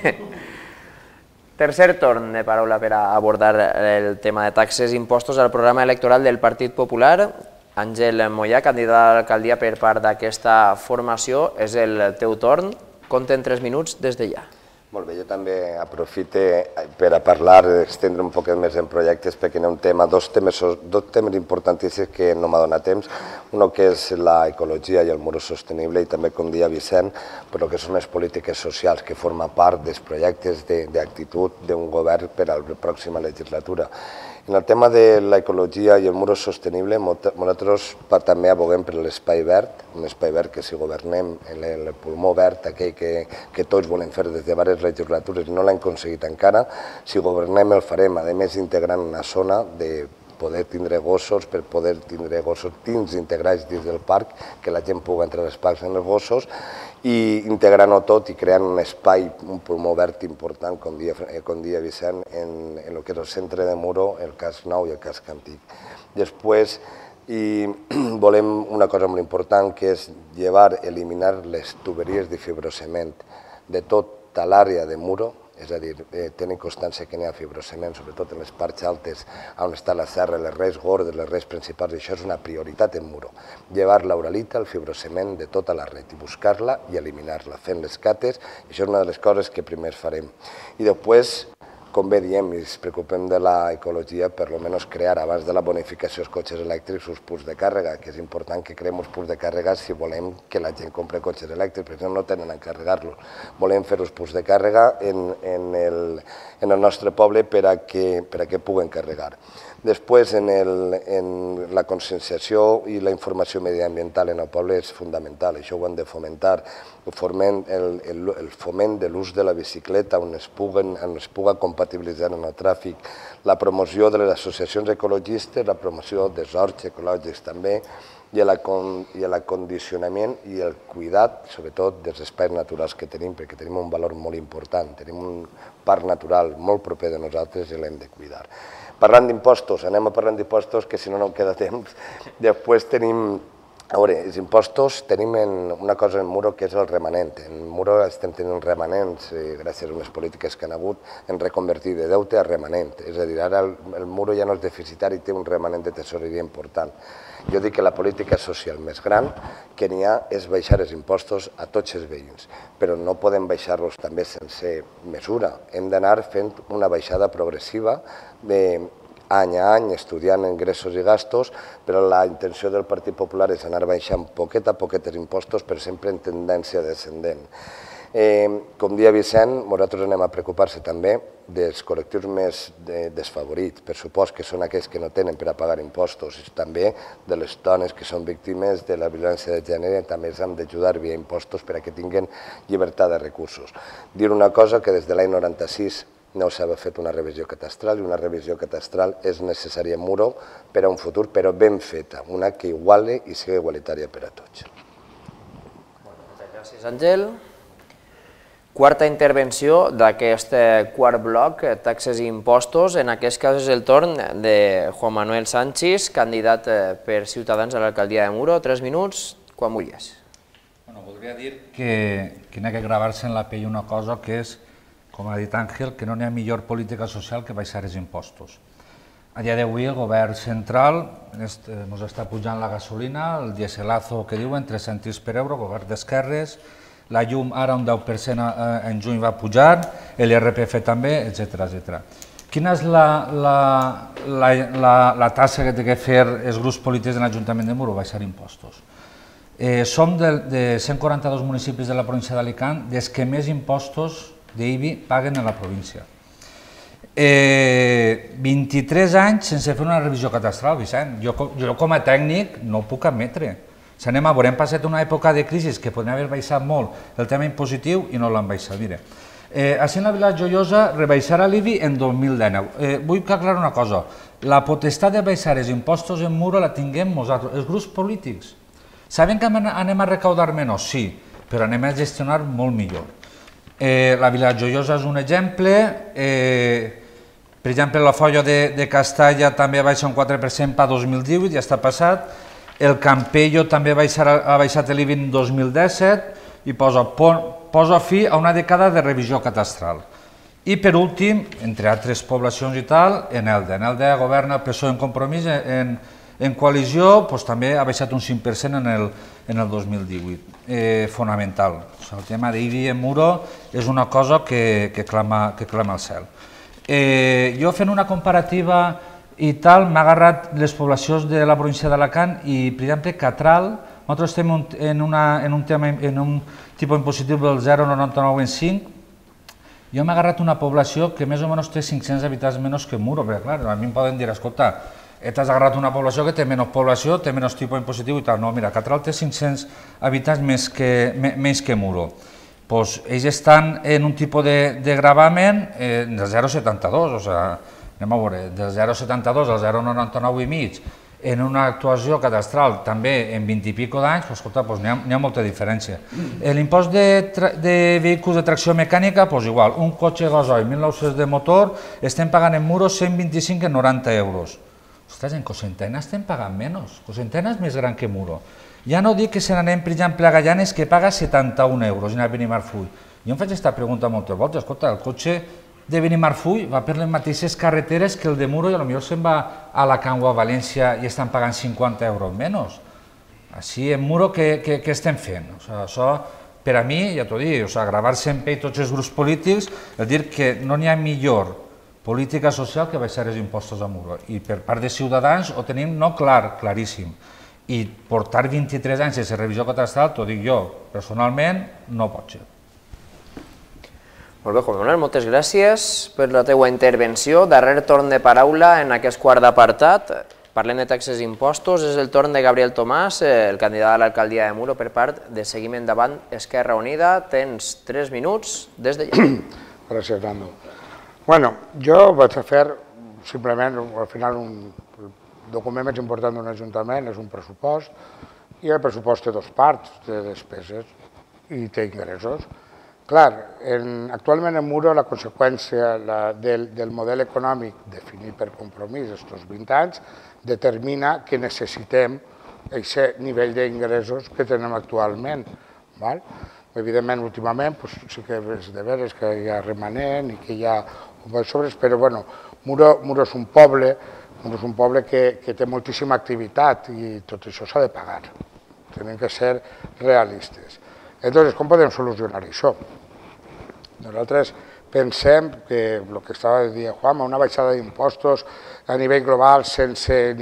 Speaker 1: Tercer torn de paraula per a abordar el tema de taxes i impostos al programa electoral del Partit Popular. Àngel Mollà, candidat a l'alcaldia per part d'aquesta formació, és el teu torn. Compten tres minuts des de ja.
Speaker 5: Molt bé, jo també aprofite per a parlar, extendre un poc més en projectes, perquè hi ha un tema, dos temes importantíssims que no m'ha donat temps, un que és l'ecologia i el muro sostenible i també, com deia Vicent, però que són les polítiques socials que formen part dels projectes d'actitud d'un govern per a la pròxima legislatura. En el tema de l'ecologia i el muro sostenible, nosaltres també aboguem per l'espai verd, un espai verd que si governem el pulmó verd, aquell que tots volem fer des de diverses legislatures i no l'hem aconseguit encara, si governem el farem, a més integrant una zona de poder tindre gossos, per poder tindre gossos dins integrats dins del parc, que la gent pugui entrar als parcs en els gossos, i integrant-ho tot i creant un espai, un pulmó verd important, com deia Vicent, en el que és el centre de Muro, el casc nou i el casc antic. Després, volem una cosa molt important, que és llevar, eliminar les tuberies de fibrocement de tota l'àrea de Muro, és a dir, tenir constància que n'hi ha fibrocement, sobretot en les parts altes, on està la serra, les reis gordes, les reis principals, i això és una prioritat en Muro. Llevar l'uralita, el fibrocement de tota la red i buscar-la i eliminar-la, fent les cates, i això és una de les coses que primer farem. I després, com bé diem, i ens preocupem de l'ecologia, per almenys crear, abans de la bonificació dels cotxes elèctrics, uns punts de càrrega, que és important que creem uns punts de càrrega si volem que la gent compri cotxes elèctrics, perquè no tenen a carregar-los. Volem fer uns punts de càrrega en, en, el, en el nostre poble per a que, per a que puguen carregar. Després, en, el, en la conscienciació i la informació mediambiental en el poble és fundamental, això ho hem de fomentar. El, el, el foment de l'ús de la bicicleta on es, puguen, on es puga compatibilitzar en el tràfic, la promoció de les associacions ecologistes, la promoció dels horts ecològics també, i l'acondicionament i el cuidat, sobretot, dels espais naturals que tenim, perquè tenim un valor molt important, tenim un parc natural molt proper de nosaltres i l'hem de cuidar. Parlant d'impostos, anem a parlar d'impostos, que si no no em queda temps. Després tenim, a veure, els impostos, tenim una cosa en Muro que és el remanent. En Muro estem tenint remanents, gràcies a unes polítiques que han hagut, en reconvertir de deute a remanent. És a dir, ara el Muro ja no és deficitari, té un remanent de tesoreria important. Jo dic que la política social més gran que n'hi ha és baixar els impostos a tots els veïns, però no podem baixar-los també sense mesura. Hem d'anar fent una baixada progressiva any a any, estudiant ingressos i gastos, però la intenció del Partit Popular és anar baixant poquet a poquet els impostos, però sempre en tendència descendent. Com dia Vicent, nosaltres anem a preocupar-se també dels col·lectius més desfavorits, per supost que són aquells que no tenen per a pagar impostos, i també de les dones que són víctimes de la violència de gènere, també els hem d'ajudar via impostos per a que tinguin llibertat de recursos. Dir una cosa, que des de l'any noranta-sis no s'ha fet una revisió catastral, i una revisió catastral és necessària en Muro per a un futur, però ben feta, una que iguale i sigui igualitària per a tots.
Speaker 1: Moltes gràcies, Àngel. Quarta intervenció d'aquest quart bloc, taxes i impostos. En aquest cas és el torn de Juan Manuel Sanchis, candidat per Ciutadans a l'alcaldia de Muro. Tres minuts, quan vulguis.
Speaker 3: Voldria dir que n'hi ha que gravar-se en la pell una cosa que és, com ha dit Àngel, que no n'hi ha millor política social que baixar els impostos. A dia d'avui el govern central ens està pujant la gasolina, el dieselazo que diuen, tres cèntims per euro, govern d'esquerres, la llum ara un deu per cent en juny va pujar, l'I R P F també, etcètera. Quina és la tasca que té que fer els grups polítics de l'Ajuntament de Muro? Baixar impostos. Som de cent quaranta-dos municipis de la província d'Alicant dels que més impostos d'I B I paguen a la província. vint-i-tres anys sense fer una revisió catastral, Vicent. Jo com a tècnic no ho puc admetre. Si anem a veure, hem passat una època de crisi que podria haver baixat molt el tema impositiu i no l'han baixat. Mira, així en la Vila Joiosa rebaixarà l'I B I en dos mil dinou. Vull aclarar una cosa, la potestat de baixar els impostos en Muro la tinguem nosaltres, els grups polítics. Sabem que anem a recaudar menys? Sí, però anem a gestionar molt millor. La Vila Joiosa és un exemple, per exemple la Folla de Castalla també baixa un quatre per cent per dos mil divuit, ja està passat. El Campello també ha baixat l'I B I en dos mil disset i posa fi a una dècada de revisió catastral. I per últim, entre altres poblacions i tal, en Elda. En Elda governa el P S O E en Compromís, en coalició també ha baixat un cinc per cent en el dos mil divuit. Fonamental. El tema d'I B I en Muro és una cosa que clama al cel. Jo fent una comparativa i tal, m'ha agarrat les poblacions de la província d'Alacant i, per exemple, Catral, nosaltres estem en un tipus impositiu del zero coma noranta-nou en cinc, jo m'ha agarrat una població que més o menys té cinc-cents habitants menys que Muro, perquè clar, a mi em poden dir, escolta, t'has agarrat una població que té menys població, té menys tipus impositiu i tal. No, mira, Catral té cinc-cents habitants menys que Muro. Doncs ells estan en un tipus de gravamen del zero coma setanta-dos, o sigui, anem a veure, del zero coma setanta-dos al zero coma noranta-nou i mig, en una actuació catastral també en vint i pico d'anys, escolta, n'hi ha molta diferència. L'impost de vehicles de tracció mecànica, doncs igual, un cotxe gasoil mil nou-cents de motor, estem pagant en Muro cent vint-i-cinc en noranta euros. Ostres, en Cocentaina estem pagant menys, Cocentaina és més gran que Muro. Ja no dic que se n'anem, per exemple, a Gallanes, que paga setanta-un euros, i anar a Benimarfull. Jo em faig aquesta pregunta moltes voltes, escolta, el cotxe de Benimarfull va per les mateixes carreteres que el de Muro i potser se'n va a Alacant o a València i estan pagant cinquanta euros menys. Així, en Muro, què estem fent? Això, per a mi, ja t'ho dic, gravar-se en pell tots els grups polítics, és dir que no n'hi ha millor política social que baixar els impostos a Muro. I per part de Ciutadans ho tenim no clar, claríssim. I portar vint-i-tres anys sense revisió catastral, t'ho dic jo, personalment, no pot ser.
Speaker 1: Molt bé, Juan Manuel, moltes gràcies per la teua intervenció. Darrer torn de paraula en aquest quart d'apartat. Parlem de taxes i impostos. És el torn de Gabriel Tomàs, el candidat a l'alcaldia de Muro per part de Seguim Endavant Esquerra Unida. Tens tres minuts des de ja.
Speaker 6: Gràcies, Nando. Bueno, jo vaig a fer simplement, al final, el document més important d'un ajuntament és un pressupost, i el pressupost té dues parts, té despeses i té ingressos. Clar, actualment en Muro la conseqüència del model econòmic definit per Compromís estos vint anys determina que necessitem aquest nivell d'ingressos que tenim actualment. Evidentment, últimament, sí que és de veres que hi ha remanent i que hi ha sobres, però bueno, Muro és un poble, Muro és un poble que té moltíssima activitat i tot això s'ha de pagar. Tenim que ser realistes. Entonces, com podem solucionar això? Nosaltres pensem que el que estava dient Juanma, una baixada d'impostos a nivell global sense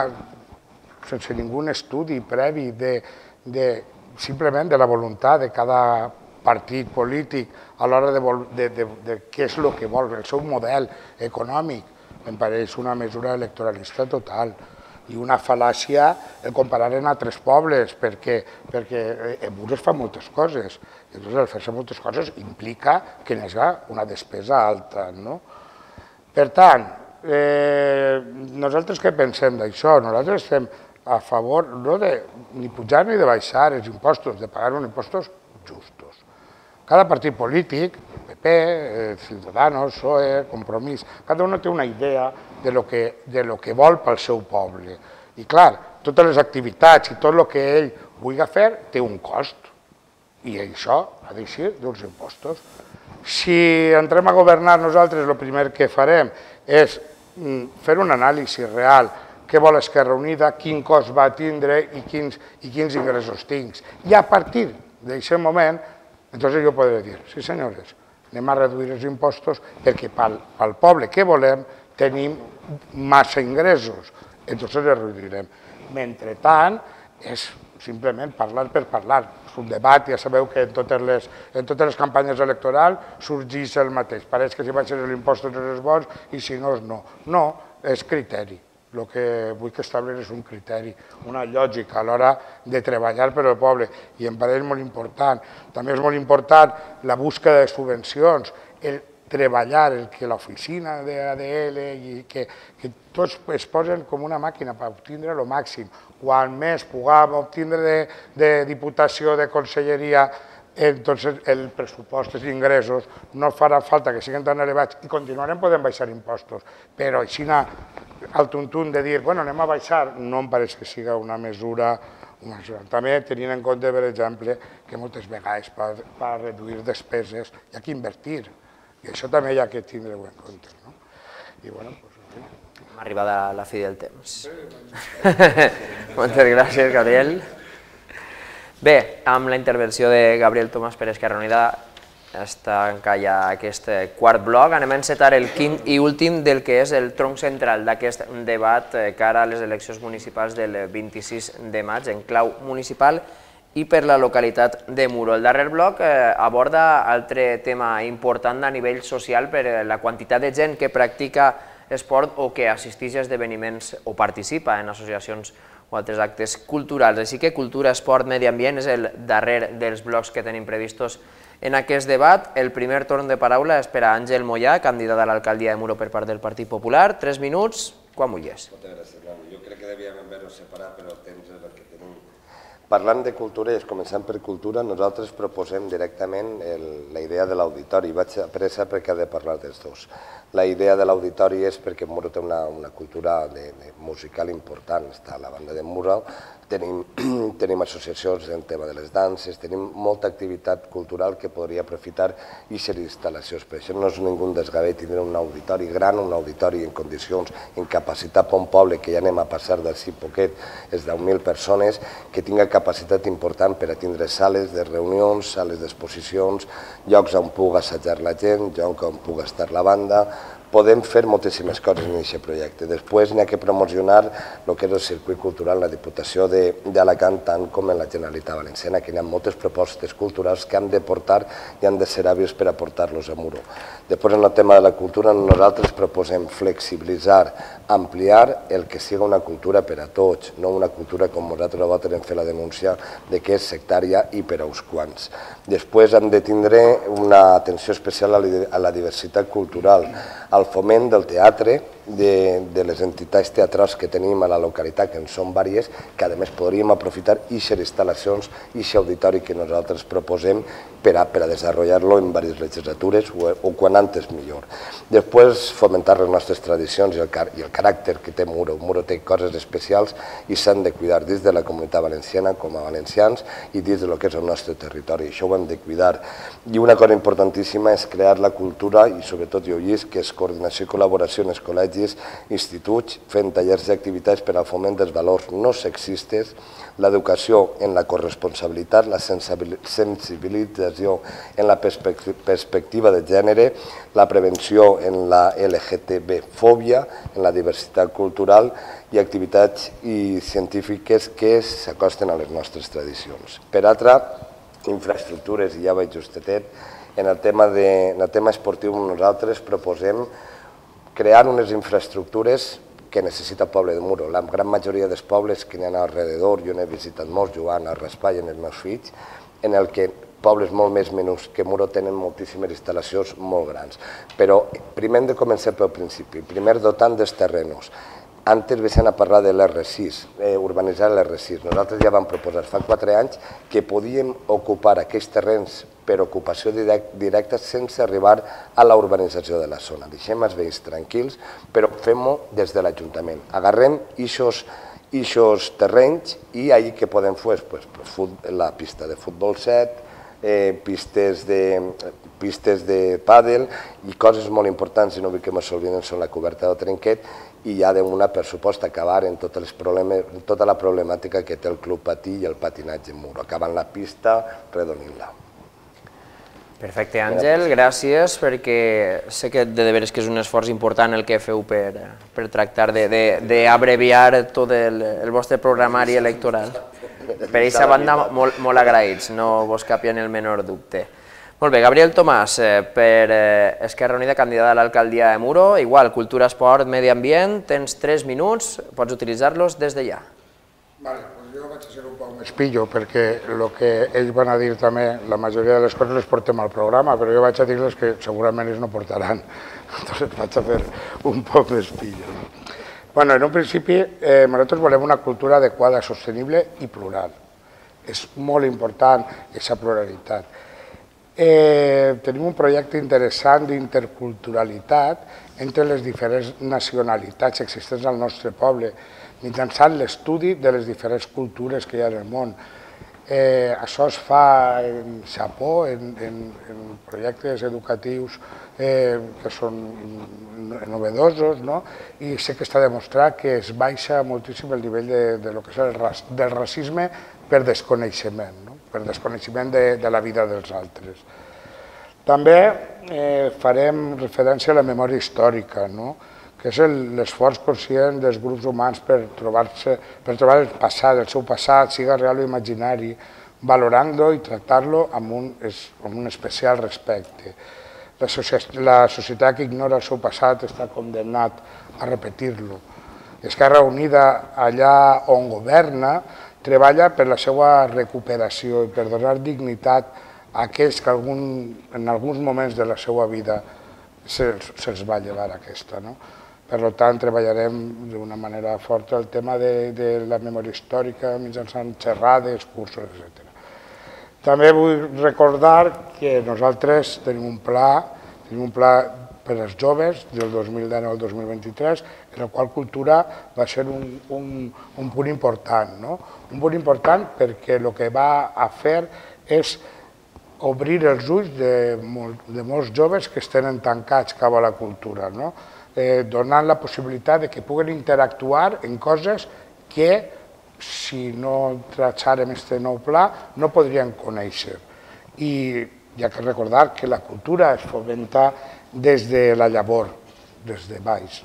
Speaker 6: sense ningun estudi previ de simplement de la voluntat de cada partit polític a l'hora de què és el que vol, el seu model econòmic, em pareix una mesura electoralista total i una fal·làcia el comparar amb altres pobles, perquè Muro es fa moltes coses, i el fer-se moltes coses implica que n'hi hagi una despesa alta. Per tant, nosaltres què pensem d'això? Nosaltres estem a favor no de ni pujar ni de baixar els impostos, de pagar uns impostos justos. Cada partit polític, P P, Ciudadanos, P S O E, Compromís, cada un té una idea de lo que vol pel seu poble. I clar, totes les activitats i tot el que ell vulgui fer té un cost. I això ha d'eixir dels impostos. Si entrem a governar nosaltres, el primer que farem és fer un anàlisi real. Què vol Esquerra Unida, quin cost va tindre i quins ingressos tinc. I a partir d'aquest moment, entonces jo podré dir, sí senyores, anem a reduir els impostos perquè pel poble que volem tenim massa ingressos, entonces els reduirem. Mentrestant, és simplement parlar per parlar. És un debat, ja sabeu que en totes les campanyes electorals sorgeix el mateix. Pareix que si baixes l'impost és bons i si no és no. No, és criteri. El que vull que establir és un criteri, una lògica a l'hora de treballar per al poble. I em pareix molt important. També és molt important la busca de subvencions, el treballar, el que l'oficina d'A D L i que tots es posen com una màquina per obtindre el màxim. Quan més puguem obtindre de diputació, de conselleria, entonces el pressupost, els ingressos, no farà falta que siguin tan elevats i continuarem podent baixar impostos. Però així al tuntun de dir, bueno, anem a baixar, no em pareix que sigui una mesura. També tenint en compte, per exemple, que moltes vegades per reduir despeses hi ha que invertir. I això també hi ha que tindre-ho en compte. I bueno, doncs...
Speaker 1: Hem arribat a la fi del temps. Moltes gràcies, Gabriel. Bé, amb la intervenció de Gabriel Tomàs per Esquerra Unida es tanca ja aquest quart bloc. Anem a encetar el quint i últim del que és el tronc central d'aquest debat cara a les eleccions municipals del vint-i-sis de maig en clau municipal i per la localitat de Muro. El darrer bloc aborda altre tema important a nivell social per la quantitat de gent que practica esport o que assisteix a esdeveniments o participa en associacions o altres actes culturals. Així que cultura, esport, medi ambient és el darrer dels blocs que tenim previstos en aquest debat. El primer torn de paraula és per a Àngel Mollà, candidat a l'alcaldia de Muro per part del Partit Popular. Tres minuts, quan vulguis.
Speaker 5: Moltes gràcies, Nando. Jo crec que devíem haver-ho separat, però el temps és el que tenim. Parlant de cultura, i començant per cultura, nosaltres proposem directament la idea de l'auditori. Vaig a pressa perquè ha de parlar dels dos. La idea de l'auditori és perquè Muro té una cultura musical important. Està a la banda de Muro, tenim associacions en tema de les danses, tenim molta activitat cultural que podria aprofitar i ser instal·lacions. Per això no és ningú desgavell tindre un auditori gran, un auditori en condicions, en capacitat per un poble que ja anem a passar d'ací poquet, és deu mil persones, que tinga capacitat important per a tindre sales de reunions, sales d'exposicions, llocs on pugui assajar la gent, llocs on pugui estar la banda, podem fer moltíssimes coses en aquest projecte. Després n'hi ha que promocionar el que és el circuit cultural en la Diputació d'Alacant, tant com en la Generalitat Valenciana, que hi ha moltes propostes culturals que han de portar i han de ser hàbils per aportar-los a Muro. Després, en el tema de la cultura, nosaltres proposem flexibilitzar, ampliar el que sigui una cultura per a tots, no una cultura com nosaltres a vegades hem fet la denúncia de que és sectària i per a uns quants. Després hem de tindre una atenció especial a la diversitat cultural, al foment del teatre, de les entitats teatrals que tenim a la localitat, que en són diverses, que a més podríem aprofitar aquestes instal·lacions i aquest auditori que nosaltres proposem per a desenvolupar-lo en diverses legislatures o quan antes millor. Després, fomentar les nostres tradicions i el caràcter que té Muro. Muro té coses especials i s'han de cuidar dins de la comunitat valenciana com a valencians i dins del que és el nostre territori. Això ho hem de cuidar. I una cosa importantíssima és crear la cultura i sobretot jo he vist que és coordinació i col·laboració en els col·legis, instituts, fent tallers i activitats per al foment dels valors no sexistes, l'educació en la corresponsabilitat, la sensibilització en la perspectiva de gènere, la prevenció en la L G T B fòbia, en la diversitat cultural i activitats científiques que s'acosten a les nostres tradicions. Per altra, infraestructures, i ja vaig justet, en el tema esportiu nosaltres proposem crear unes infraestructures que necessita el poble de Muro. La gran majoria dels pobles que n'hi ha al redador, jo n'he visitat molts jugant a Raspall amb els meus fills, en el que pobles molt més menús que Muro tenen moltíssimes instal·lacions molt grans. Però primer hem de començar pel principi, primer dotant dels terrenos. Antes veixen a parlar de l'R sis, urbanitzar l'R sis. Nosaltres ja vam proposar fa quatre anys que podíem ocupar aquests terrenys per ocupació directa sense arribar a la urbanització de la zona. Deixem els veïns tranquils, però fem-ho des de l'Ajuntament. Agarrem aquests terrenys i ahir què podem fer? La pista de futbol set, pistes de pàdel i coses molt importants, i no vull que m'oblidem, són la coberta del trinquet i ja d'una, per supost, acabar en tota la problemàtica que té el club patí i el patinatge en Muro, acabant la pista, redonint-la.
Speaker 1: Perfecte, Àngel, gràcies, perquè sé que de veres que és un esforç important el que feu per tractar d'abreviar tot el vostre programari electoral. Per aquesta banda, molt agraïts, no vos capia ni el menor dubte. Molt bé, Gabriel Tomàs, per Esquerra Unida, candidat a l'alcaldia de Muro, igual, cultura, esport, medi ambient, tens tres minuts, pots utilitzar-los des de ja.
Speaker 6: Vale, doncs jo vaig a ser un poc més pillo, perquè el que ells van a dir també, la majoria de les coses les portem al programa, però jo vaig a dir-les que segurament ells no portaran, doncs vaig a fer un poc més pillo. Bueno, en un principi, nosaltres volem una cultura adequada, sostenible i plural. És molt important aquesta pluralitat. Tenim un projecte interessant d'interculturalitat entre les diferents nacionalitats existents al nostre poble, mitjançant l'estudi de les diferents cultures que hi ha en el món. Això es fa en Japó, en projectes educatius que són novedosos, i sé que està demostrat que es baixa moltíssim el nivell del racisme per desconeixement, per desconeixement de la vida dels altres. També farem referència a la memòria històrica, que és l'esforç conscient dels grups humans per trobar el passat, el seu passat, siga real o imaginari, valorant-lo i tractar-lo amb un especial respecte. La societat que ignora el seu passat està condemnat a repetir-lo. Esquerra Unida, allà on governa, treballa per la seva recuperació i per donar dignitat a aquells que en alguns moments de la seva vida se'ls va llevar aquesta. Per tant, treballarem d'una manera forta el tema de la memòria històrica mitjançant xerrades, cursos, etcètera. També vull recordar que nosaltres tenim un pla, tenim un pla per als joves del dos mil dinou al dos mil vint-i-tres, en el qual cultura va ser un punt important. Un punt important perquè el que va a fer és obrir els ulls de molts joves que es tenen tancats cap a la cultura, donant la possibilitat que puguen interactuar en coses que, si no tractarem aquest nou pla, no podrien conèixer. I hi ha que recordar que la cultura es fomenta des de la llavor, des de baix.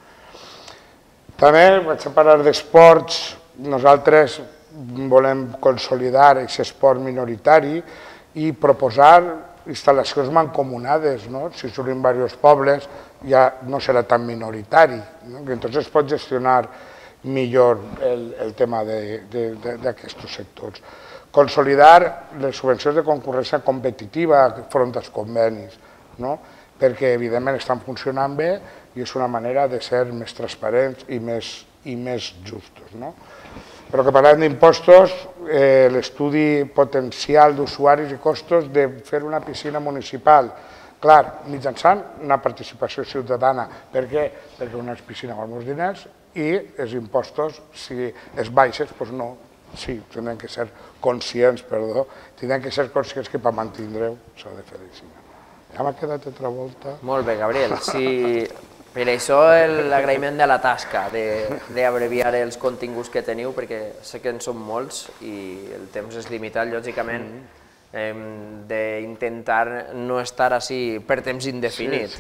Speaker 6: També vaig a parlar d'esports. Nosaltres volem consolidar aquest esport minoritari i proposar instal·lacions mancomunades. Si surten diversos pobles ja no serà tan minoritari, llavors es pot gestionar millor el tema d'aquests sectors. Consolidar les subvencions de concurrència competitiva enfront als convenis, perquè evidentment estan funcionant bé i és una manera de ser més transparents i més justos. Però que parlem d'impostos, l'estudi potencial d'usuaris i costos de fer una piscina municipal, clar, mitjançant una participació ciutadana. Per què? Perquè una piscina val molts diners i els impostos, si es baixes, doncs no, sí, tindran que ser conscients, perdó, tindran que ser conscients que per mantindre-ho s'ha de fer així. Ja m'ha quedat altra volta.
Speaker 1: Molt bé, Gabriel. Per això l'agraïment de la tasca, d'abreviar els continguts que teniu, perquè sé que en són molts i el temps és limitat, lògicament, hem d'intentar no estar així per temps indefinit.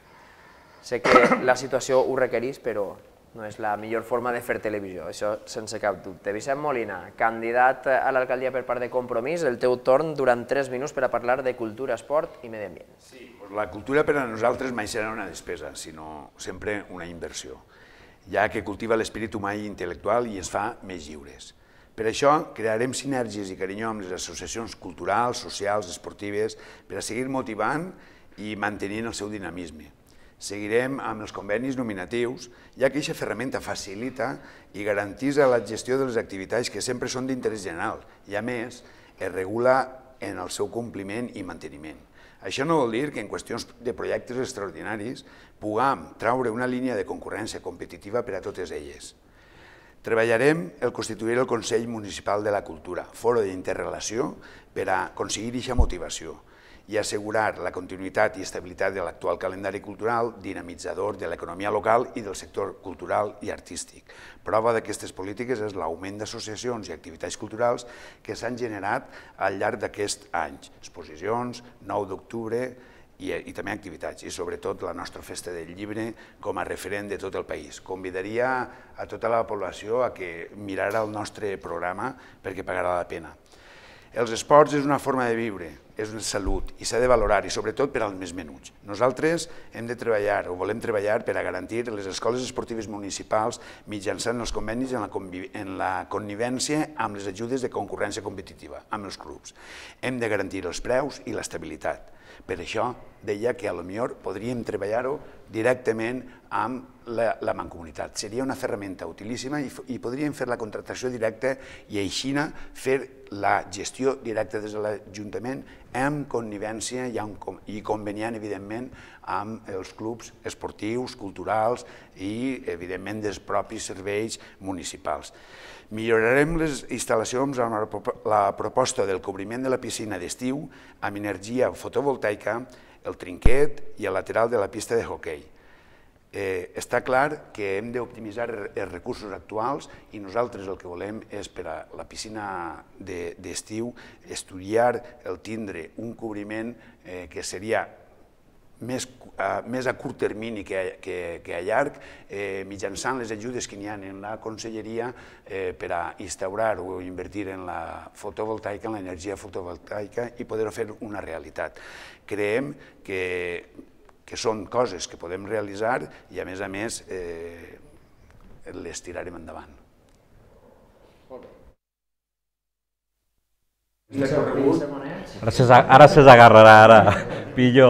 Speaker 1: Sé que la situació ho requereix, però no és la millor forma de fer televisió, això sense cap dubte. Vicent Molina, candidat a l'alcaldia per part de Compromís, el teu torn durant tres minuts per a parlar de cultura, esport i medi ambient.
Speaker 2: Sí, la cultura per a nosaltres mai serà una despesa, sinó sempre una inversió, ja que cultiva l'esperit humà i intel·lectual i ens fa més lliures. Per això crearem sinergies i carinyo amb les associacions culturals, socials, esportives, per a seguir motivant i mantenint el seu dinamisme. Seguirem amb els convenis nominatius, ja que aquesta ferramenta facilita i garantitza la gestió de les activitats que sempre són d'interès general i, a més, es regula en el seu compliment i manteniment. Això no vol dir que en qüestions de projectes extraordinaris puguem traure una línia de concurrència competitiva per a totes elles. Treballarem el constituir el Consell Municipal de la Cultura, foro d'interrelació per a aconseguir aquesta motivació i assegurar la continuïtat i estabilitat de l'actual calendari cultural, dinamitzador de l'economia local i del sector cultural i artístic. Prova d'aquestes polítiques és l'augment d'associacions i activitats culturals que s'han generat al llarg d'aquests anys. Exposicions, nou d'octubre i també activitats, i sobretot la nostra Festa del Llibre com a referent de tot el país. Convidaria a tota la població a que mirara el nostre programa perquè pagarà la pena. Els esports és una forma de viure, és una salut i s'ha de valorar, i sobretot per als més menuts. Nosaltres hem de treballar o volem treballar per a garantir les escoles esportives municipals mitjançant els convenis en la connivència amb les ajudes de concurrència competitiva, amb els clubs. Hem de garantir els preus i l'estabilitat. Per això deia que potser podríem treballar-ho directament amb la mancomunitat. Seria una ferramenta utilíssima i podríem fer la contractació directa i així fer la gestió directa des de l'Ajuntament amb connivència i conveniant, evidentment, amb els clubs esportius, culturals i, evidentment, dels propis serveis municipals. Millorarem les instal·lacions amb la proposta del cobriment de la piscina d'estiu amb energia fotovoltaica, el trinquet i el lateral de la pista de hoquei. Està clar que hem d'optimitzar els recursos actuals i nosaltres el que volem és per a la piscina d'estiu estudiar el tindre un cobriment que seria més a curt termini que a llarg, mitjançant les ajudes que n'hi ha en la conselleria per a instaurar o invertir en la fotovoltaica, en l'energia fotovoltaica i poder-ho fer una realitat. Creiem que són coses que podem realitzar i, a més a més, les tirarem endavant.
Speaker 3: Ara se s'agarrarà, ara, pillo.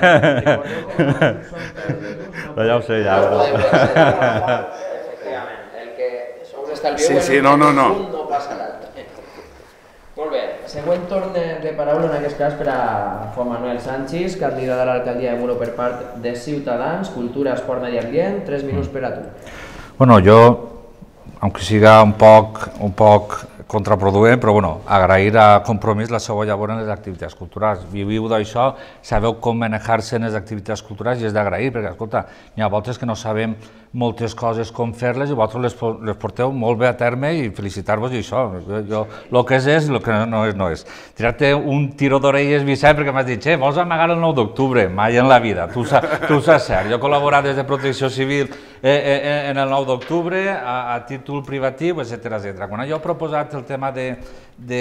Speaker 3: Ja ho sé, ja.
Speaker 1: Efectivament, el que us estalvieu...
Speaker 2: Sí, sí, no, no, no.
Speaker 1: No passarà. Molt bé, següent torn de paraula en aquest cas per a Juan Manuel Sanchis, candidat a l'alcaldia de Muro per part de Ciutadans, Cultura, Esport, Medi Ambient, tres minuts per a tu.
Speaker 3: Bueno, yo, aunque siga un poc, un poc contraproduent, però bueno, agrair a Compromís la seva llavor en les activitats culturals. Viviu d'això, sabeu com manejar-se en les activitats culturals i és d'agrair, perquè, escolta, hi ha voltes que no sabem moltes coses com fer-les i vosaltres les, les porteu molt bé a terme i felicitar-vos i això. Jo, el que és és, el que no és no és. Tirar-te un tiro d'orelles, Vicent, perquè m'has dit, eh, vols amagar el nou d'octubre? Mai en la vida, tu, tu saps cert. Jo he col·laborat des de Protecció Civil eh, eh, en el nou d'octubre, a, a títol privatiu, etcètera, etcètera. Quan jo he proposat el tema de, de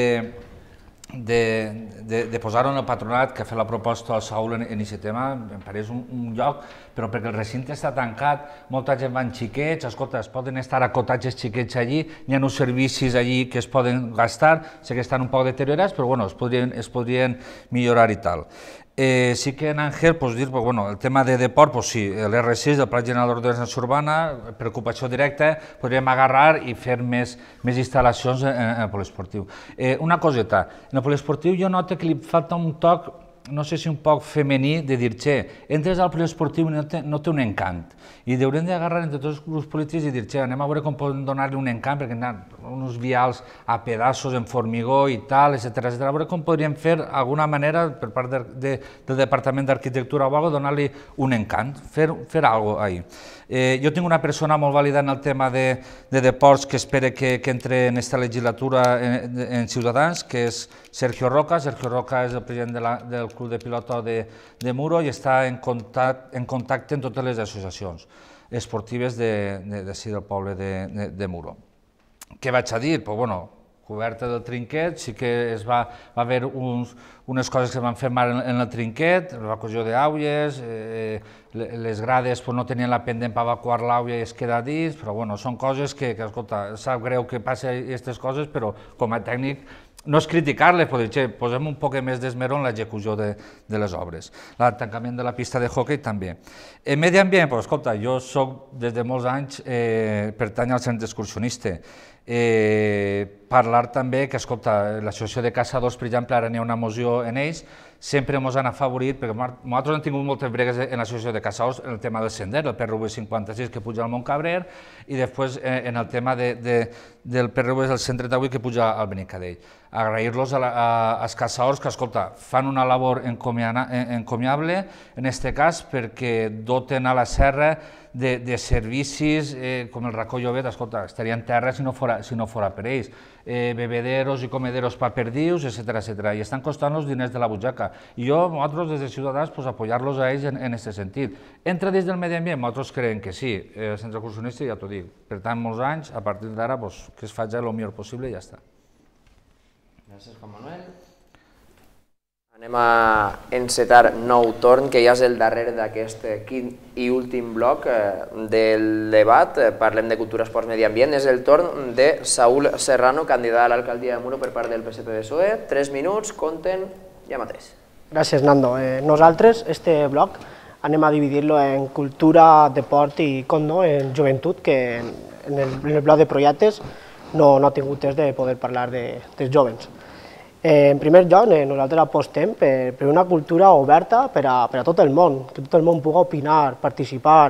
Speaker 3: de, de, de posar-ho en el patronat, que ha fet la proposta al Saúl en, en aquest tema, em pareix un, un lloc, però perquè el recinte està tancat, molta gent va en xiquets, escolta, es poden estar acotats els xiquets allí, hi ha uns servicis allí que es poden gastar, sé que estan un poc deteriorats, però bueno, es podrien, es podrien millorar i tal. Eh, sí que en Àngel, pues, dir, pues, bueno, el tema de deport, pues, sí, l'R sis, el Pla General d'Ordenació Urbana, preocupació directa, podríem agarrar i fer més, més instal·lacions en, en el poliesportiu. Eh, una coseta, en el poliesportiu jo noto que li falta un toc, no sé si un poc femení, de dir, che, entres al poliesportiu i no té, no té un encant. I haurem d'agarrar entre tots els grups polítics i dir, che, anem a veure com podem donar-li un encant, perquè hi ha uns vials a pedaços en formigó i tal, etcètera, etcètera. A veure com podríem fer, d'alguna manera, per part de, de, del Departament d'Arquitectura o alguna cosa, donar-li un encant, fer, fer alguna cosa ahí. Eh, jo tinc una persona molt vàlida en el tema de, de deports que espera que, que entre en aquesta legislatura en, en Ciutadans, que és Sergio Roca. Sergio Roca és el president de la, del Club de Pilota de, de Muro i està en contacte, en contacte amb totes les associacions esportives de, de, de, de, del poble de, de, de Muro. Què vaig a dir? Pues, bueno, coberta del trinquet, sí que es va, va haver uns, unes coses que es van fer mal en, en el trinquet, l'evacuació d'aulles, eh, les grades pues, no tenien la pendent per evacuar l'aulla i es queda dins, però bueno, són coses que, que escolta, sap greu que passen aquestes coses, però com a tècnic no és criticar-les, però dir, posem un poc més d'esmero en l'execució de, de les obres. El tancament de la pista de hoquei també. En medi ambient, pues, escolta, jo soc des de molts anys, eh, pertany al centre excursionista. Eh, parlar també que, escolta, l'associació de caçadors, per exemple, ara n'hi ha una moció en ells, sempre ens han afavorit, perquè nosaltres hem tingut moltes bregues en l'associació de caçadors en el tema del sender, el P R V cinquanta sis que puja al Montcabrer, i després eh, en el tema de, de, del P R V del cent trenta-vuit que puja al Benicadell. Agrair-los als caçadors que, escolta, fan una labor encomiable, en aquest cas, perquè doten a la serra de, de servicis eh, com el racó Llobet, escolta, estaria en terra si no fora, si no fora per ells. Eh, bebederos i comederos per perdius, etcètera, etcètera, i estan costant els diners de la butxaca. I jo, nosaltres, des de Ciutadans, pues, apoyar-los a ells en aquest sentit. Entra dins del medi ambient, nosaltres creiem que sí, el centre excursionista ja t'ho dic, per tant, molts anys, a partir d'ara, pues, que es faci el millor possible i ja està.
Speaker 1: Gràcies, Juan Manuel. Anem a encetar nou torn, que ja és el darrer d'aquest quint i últim bloc del debat. Parlem de cultura, esports, medi ambient. És el torn de Saúl Serrano, candidat a l'alcaldia de Muro per part del P S P B S O E. Tres minuts, compten ja mateix.
Speaker 4: Gràcies, Nando. Eh, nosaltres, este bloc, anem a dividir-lo en cultura, deport i, com no, en joventut, que en el, en el bloc de projectes no, no ha tingut temps de poder parlar de, dels jovens. Eh, en primer lloc, eh, nosaltres apostem per, per una cultura oberta per a, per a tot el món, que tot el món pugui opinar, participar,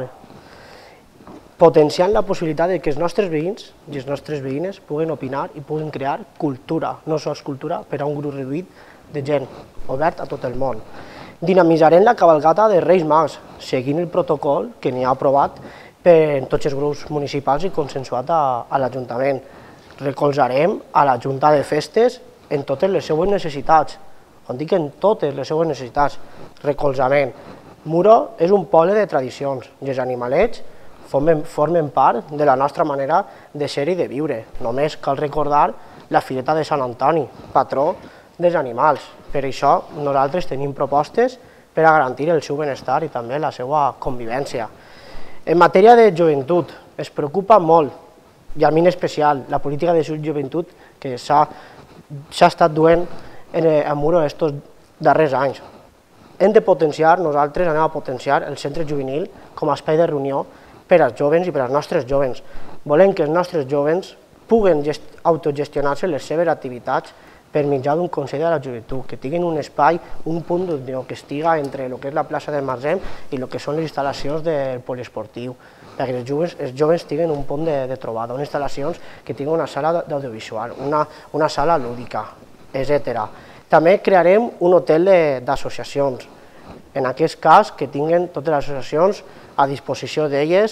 Speaker 4: potenciant la possibilitat de que els nostres veïns i les nostres veïnes puguen opinar i puguen crear cultura, no sols cultura, per a un grup reduït de gent, obert a tot el món. Dinamitzarem la cavalgata de Reis Mags, seguint el protocol que n'hi ha aprovat per tots els grups municipals i consensuat a, a l'Ajuntament. Recolzarem a la Junta de Festes en totes les seues necessitats, on dic en totes les seues necessitats, recolzament. Muro és un poble de tradicions i els animalets formen, formen part de la nostra manera de ser i de viure. Només cal recordar la Fireta de Sant Antoni, patró dels animals. Per això nosaltres tenim propostes per a garantir el seu benestar i també la seva convivència. En matèria de joventut, es preocupa molt, i a mi en especial, la política de joventut que s'ha s'ha estat duent a Muro aquests darrers anys. Hem de potenciar, nosaltres anem a potenciar el centre juvenil com a espai de reunió per als jovens i per als nostres jovens. Volem que els nostres jovens puguen autogestionar-se les seves activitats per mitjà d'un Consell de la Joventut, que tinguin un espai, un punt d'unió que estiga entre el que és la plaça del Marzem i el que són les instal·lacions del poliesportiu, perquè els joves, els joves tinguin un punt de, de trobada, unes instal·lacions que tinguin una sala d'audiovisual, una, una sala lúdica, etcètera. També crearem un hotel d'associacions, en aquest cas que tinguin totes les associacions a disposició d'elles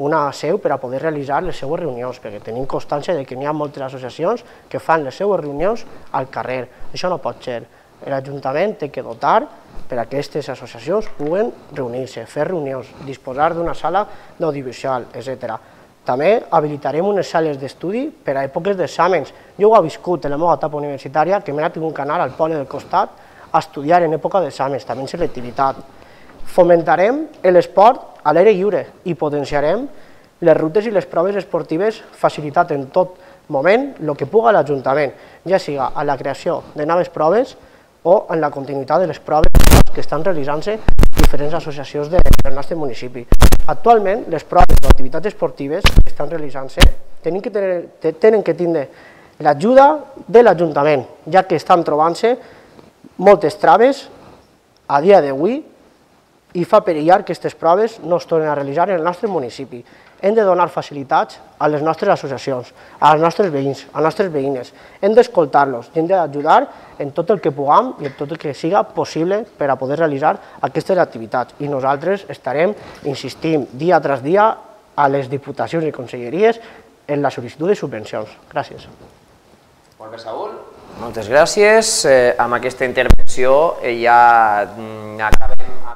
Speaker 4: una seu per a poder realitzar les seues reunions, perquè tenim constància de que n'hi ha moltes associacions que fan les seues reunions al carrer. Això no pot ser. L'Ajuntament té que dotar per a que aquestes associacions puguen reunir-se, fer reunions, disposar d'una sala d'audiovisual, etcètera. També habilitarem unes sales d'estudi per a èpoques d'exàmens. Jo ho he viscut en la meva etapa universitària, que m'he anat a un canal al poble del costat a estudiar en època d'exàmens, també en selectivitat. Fomentarem l'esport a l'aire lliure i potenciarem les rutes i les proves esportives facilitat en tot moment el que puga l'Ajuntament, ja siga a la creació de noves proves o en la continuïtat de les proves que estan realitzant-se diferents associacions del nostre municipi. Actualment, les proves d'activitats esportives que estan realitzant-se tenen que tenir, tenen que tindre l'ajuda de l'Ajuntament, ja que estan trobant-se moltes traves a dia d'avui i fa perillar que aquestes proves no es tornen a realitzar en el nostre municipi. Hem de donar facilitats a les nostres associacions, als nostres veïns, a les nostres veïnes. Hem d'escoltar-los i hem d'ajudar en tot el que puguem i en tot el que siga possible per a poder realitzar aquestes activitats. I nosaltres estarem insistint dia tras dia a les diputacions i conselleries en la sol·licitud de subvencions. Gràcies.
Speaker 1: Molt bé, Saúl. Moltes gràcies. Eh, amb aquesta intervenció eh, ja mm, acabem amb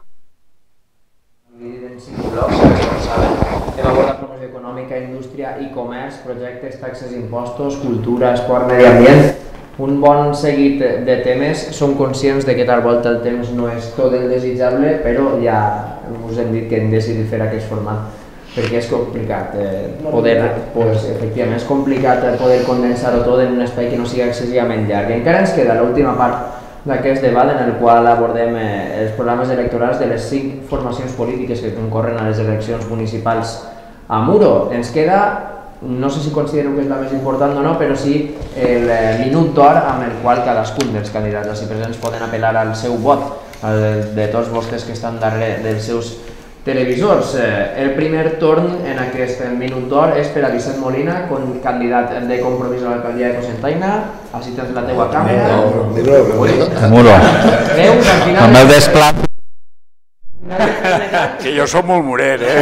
Speaker 1: en cinc blocs, com saben. Hem abordat promoció econòmica, indústria i comerç, projectes, taxes, impostos, cultura, esport, medi ambient. Un bon seguit de temes. Som conscients de que tal volta el temps no és tot el desitjable, però ja us hem dit que hem decidit fer aquest format perquè és complicat poder, pues, efectivament, és complicat poder condensar-ho tot en un espai que no sigui excessivament llarg. Encara ens queda l'última part d'aquest debat en el qual abordem els programes electorals de les cinc formacions polítiques que concorren a les eleccions municipals a Muro. Ens queda, no sé si considero que és la més important o no, però sí el minut d'or amb el qual cadascun dels candidats així presents poden apel·lar al seu vot, de tots vostès que estan darrere dels seus televisors. El primer torn en aquest minut d'or és per a Vicent Molina, candidat de Compromís a l'alcaldia de Cocentaina. Així tens la teua càmera.
Speaker 3: Muro.
Speaker 1: Veus, al final...
Speaker 3: Amb el desplat.
Speaker 2: Que jo som molt morer, eh?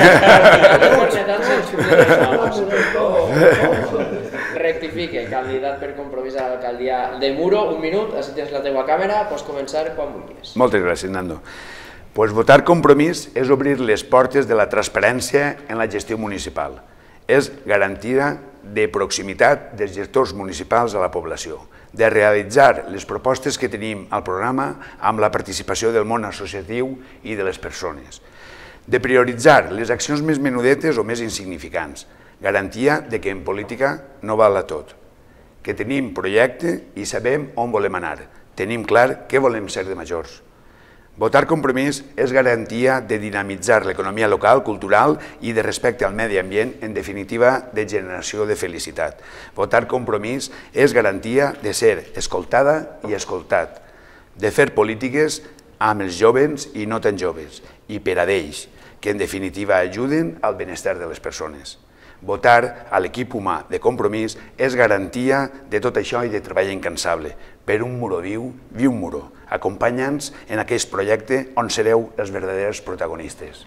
Speaker 1: Rectifique, candidat per Compromís a l'alcaldia de Muro. Un minut, així tens la teua càmera, pots començar quan vulguis.
Speaker 2: Moltes gràcies, Nando. Pues votar Compromís és obrir les portes de la transparència en la gestió municipal. És garantia de proximitat dels gestors municipals a la població, de realitzar les propostes que tenim al programa amb la participació del món associatiu i de les persones, de prioritzar les accions més menudetes o més insignificants, garantia de que en política no val a tot, que tenim projecte i sabem on volem anar, tenim clar què volem ser de majors. Votar Compromís és garantia de dinamitzar l'economia local, cultural i de respecte al medi ambient, en definitiva, de generació de felicitat. Votar Compromís és garantia de ser escoltada i escoltat, de fer polítiques amb els joves i no tan joves, i per a d'ells, que en definitiva ajuden al benestar de les persones. Votar a l'equip humà de Compromís és garantia de tot això i de treball incansable. Per un Muro viu, viu Muro. Acompanya'ns en aquest projecte on sereu els verdaders protagonistes.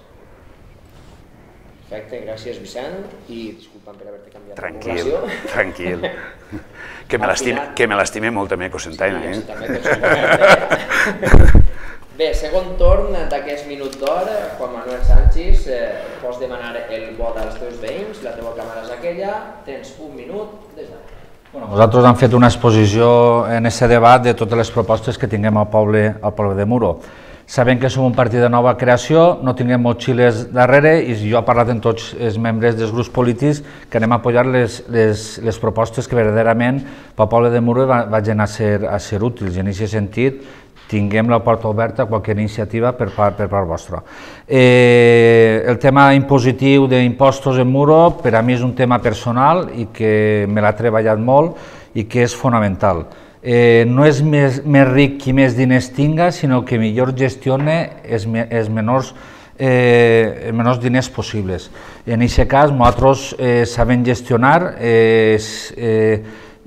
Speaker 1: Perfecte, gràcies Vicent, i disculpa'm per haver-te canviat la
Speaker 2: població. Tranquil, tranquil. Que me l'estimé molt també Cocentaina, eh?
Speaker 1: Sí, també Cocentaina. Bé, segon torn d'aquest minut d'or, Juan Manuel Sánchez, pots demanar el vot als teus veïns, la teva càmera és aquella, tens un minut des d'ara.
Speaker 3: Nosaltres hem fet una exposició en aquest debat de totes les propostes que tinguem al poble, al poble de Muro. Sabem que som un partit de nova creació, no tinguem motxilles darrere i jo he parlat amb tots els membres dels grups polítics que anem a apoyar les, les, les propostes que verdaderament pel poble de Muro vagin a ser, a ser útils. I en aquest sentit tinguem la porta oberta a qualsevol iniciativa per part, per part vostra. Eh, el tema impositiu d'impostos en Muro per a mi és un tema personal i que me l'ha treballat molt i que és fonamental. Eh, no és més, més ric qui més diners tinga, sinó que millor gestione els, els menors eh, menors diners possibles. En aquest cas, nosaltres eh, sabem gestionar, eh, eh,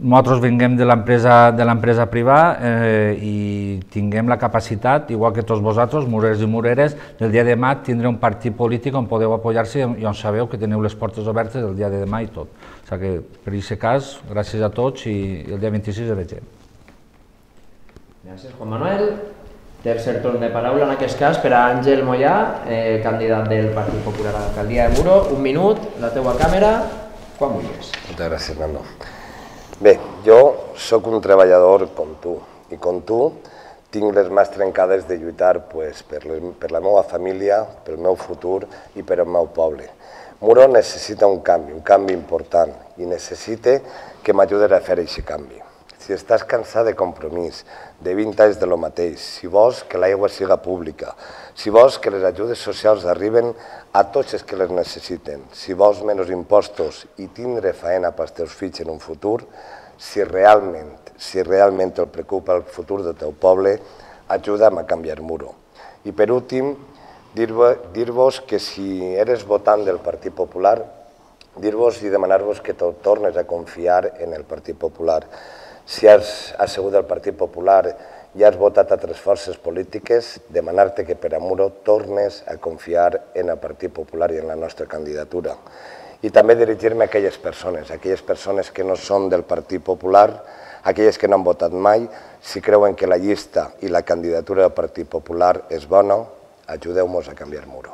Speaker 3: nosaltres vinguem de l'empresa privada i tinguem la capacitat, igual que tots vosaltres, murers i mureres, el dia de demà tindré un partit polític on podeu apoyar-se i on sabeu que teniu les portes obertes el dia de demà i tot. O sigui que, per aquest cas, gràcies a tots i el dia vint-i-sis el vegem.
Speaker 1: Gràcies, Juan Manuel. Tercer torn de paraula en aquest cas per a Àngel Moyà, candidat del Partit Popular a l'alcaldia de Muro. Un minut, la teua càmera, quan vulguis.
Speaker 5: Moltes gràcies, Nando. Bé, jo sóc un treballador com tu, i com tu tinc les mans trencades de lluitar per la meva família, pel meu futur i per el meu poble. Muro necessita un canvi, un canvi important, i necessita que m'ajudis a fer aquest canvi. Si estàs cansat de compromís, de vint anys de lo mateix, si vols que l'aigua siga pública, si vols que les ajudes socials arriben a tots els que les necessiten, si vols menys impostos i tindre feina pels teus fills en un futur, si realment, si realment et preocupa el futur del teu poble, ajuda'm a canviar Muro. I per últim, dir-vos que si eres votant del Partit Popular, dir-vos i demanar-vos que tornes a confiar en el Partit Popular. Si has assegut al Partit Popular i has votat a altres forces polítiques, demanar-te que per a Muro tornes a confiar en el Partit Popular i en la nostra candidatura. I també dirigir-me a aquelles persones, aquelles persones que no són del Partit Popular, aquelles que no han votat mai, si creuen que la llista i la candidatura del Partit Popular és bona, ajudeu-nos a canviar Muro.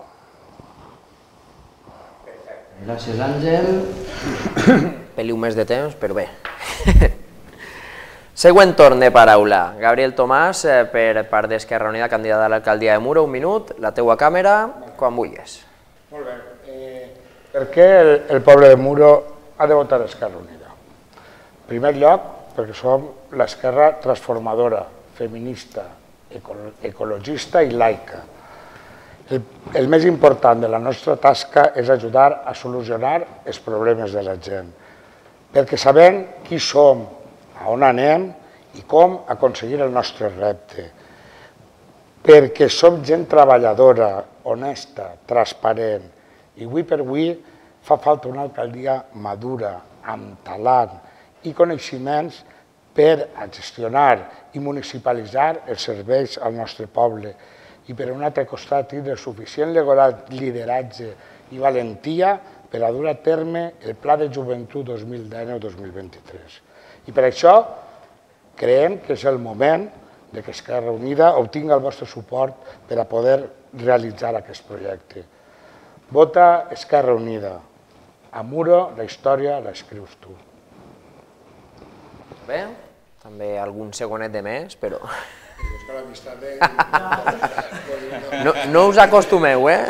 Speaker 1: Gràcies, Àngel. Peliu més de temps, però bé. Següent torn de paraula. Gabriel Tomàs, per part d'Esquerra Unida, candidat a l'alcaldia de Muro. Un minut, la teua càmera, quan vulguis.
Speaker 6: Molt bé. Per què el poble de Muro ha de votar Esquerra Unida? En primer lloc, perquè som l'esquerra transformadora, feminista, ecologista i laica. El més important de la nostra tasca és ajudar a solucionar els problemes de la gent, perquè sabem qui som, a on anem i com aconseguir el nostre repte. Perquè som gent treballadora, honesta, transparent, i avui per avui fa falta una alcaldia madura, amb talent i coneixements per a gestionar i municipalitzar els serveis al nostre poble i per un altre costat tindre suficient lideratge i valentia per a dur a terme el Pla de Joventut dos mil dinou dos mil vint-i-tres. I per això creiem que és el moment que Esquerra Unida obtingui el vostre suport per a poder realitzar aquest projecte. Vota Esquerra Unida. A Muro la història l'escrius tu.
Speaker 1: Bé, també algun segonet de més, però... No us acostumeu, eh?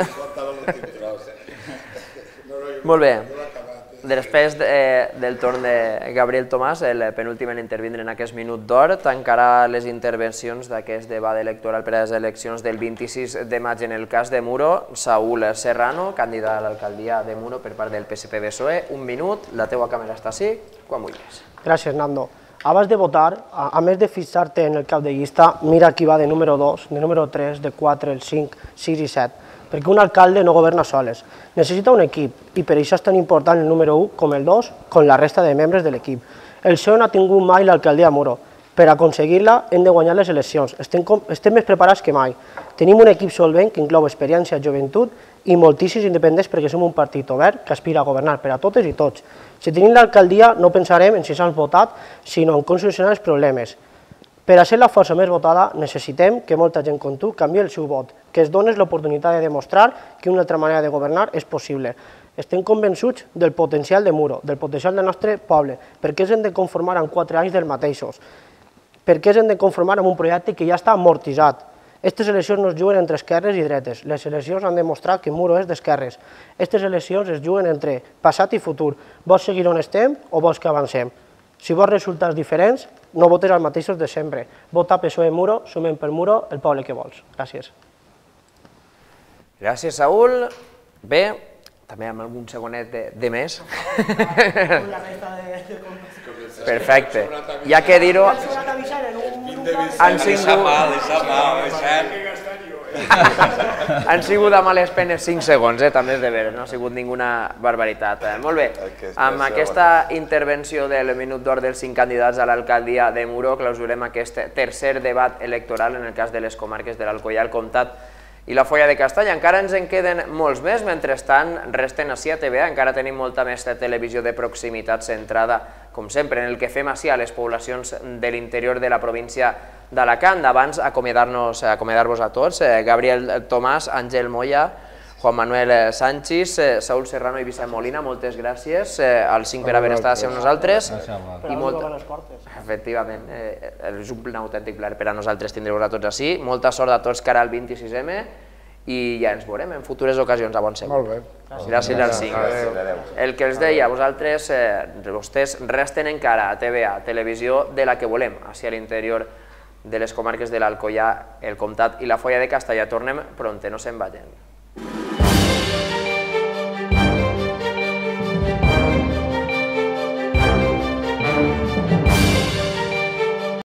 Speaker 1: Molt bé. Després del torn de Gabriel Tomàs, el penúltim en intervindre en aquest minut d'or, tancarà les intervencions d'aquest debat electoral per a les eleccions del vint-i-sis de maig en el cas de Muro, Saúl Serrano, candidat a l'alcaldia de Muro per part del P S P B S O E. Un minut, la teua càmera està així, quan vulguis.
Speaker 4: Gràcies, Nando. Abans de votar, a més de fixar-te en el cap de llista, mira qui va de número dos, de número tres, de quatre, el cinc, sis i set, perquè un alcalde no governa soles. Necessita un equip i per això és tan important el número u com el dos, com la resta de membres de l'equip. El P S O E no ha tingut mai l'alcaldia de Muro. Per aconseguir-la hem de guanyar les eleccions. Estem més preparats que mai. Tenim un equip solvent que inclou experiència, joventut i moltíssims independents perquè som un partit obert que aspira a governar per a totes i tots. Si tenim l'alcaldia no pensarem en si s'han votat, sinó en com solucionar els problemes. Per a ser la força més votada necessitem que molta gent com tu canviï el seu vot, que es dones l'oportunitat de demostrar que una altra manera de governar és possible. Estem convençuts del potencial de Muro, del potencial del nostre poble, perquè ens hem de conformar en quatre anys dels mateixos, perquè ens hem de conformar amb un projecte que ja està amortitzat. Aquestes eleccions no es juguen entre esquerres i dretes, les eleccions han demostrat que Muro és d'esquerres. Aquestes eleccions es juguen entre passat i futur. Vols seguir on estem o vols que avancem? Si vols resultats diferents, no votes els mateixos de sempre. Vota P S O E Muro, sumem per Muro el poble que vols. Gràcies.
Speaker 1: Gràcies, Saúl. Bé, també amb algun segonet de més. Perfecte. Hi ha que dir-ho... Han sigut... Han sigut a males penes cinc segons, també és de veres, no ha sigut ninguna barbaritat. Molt bé, amb aquesta intervenció del minut d'or dels cinc candidats a l'alcaldia de Muro clausurem aquest tercer debat electoral en el cas de les comarques de l'Alcoià, el Comtat i la Foia de Castalla. Encara ens en queden molts més, mentrestant resten ací a T V A, encara tenim molta més televisió de proximitat centrada, com sempre, en el que fem ací a les poblacions de l'interior de la província d'Alacant. Abans, acomiadar-nos, acomiadar-vos a tots, Gabriel Tomàs, Àngel Moya, Juan Manuel Sánchez, Saúl Serrano i Vicent Molina, moltes gràcies als cinc per haver estat amb nosaltres. Efectivament, és un autèntic plaer per a nosaltres tindre-vos a tots ací. Molta sort a tots cara al vint-i-sis eme i ja ens veurem en futures ocasions, a bon segur.
Speaker 6: Molt bé.
Speaker 1: Gràcies als cinc. El que els deia, vosaltres, vostès resten encara a T V A, televisió de la que volem, hacia l'interior de les comarques de l'Alcoià, el Comtat i la Foia de Castalla. Tornem pront, no se'n vagin.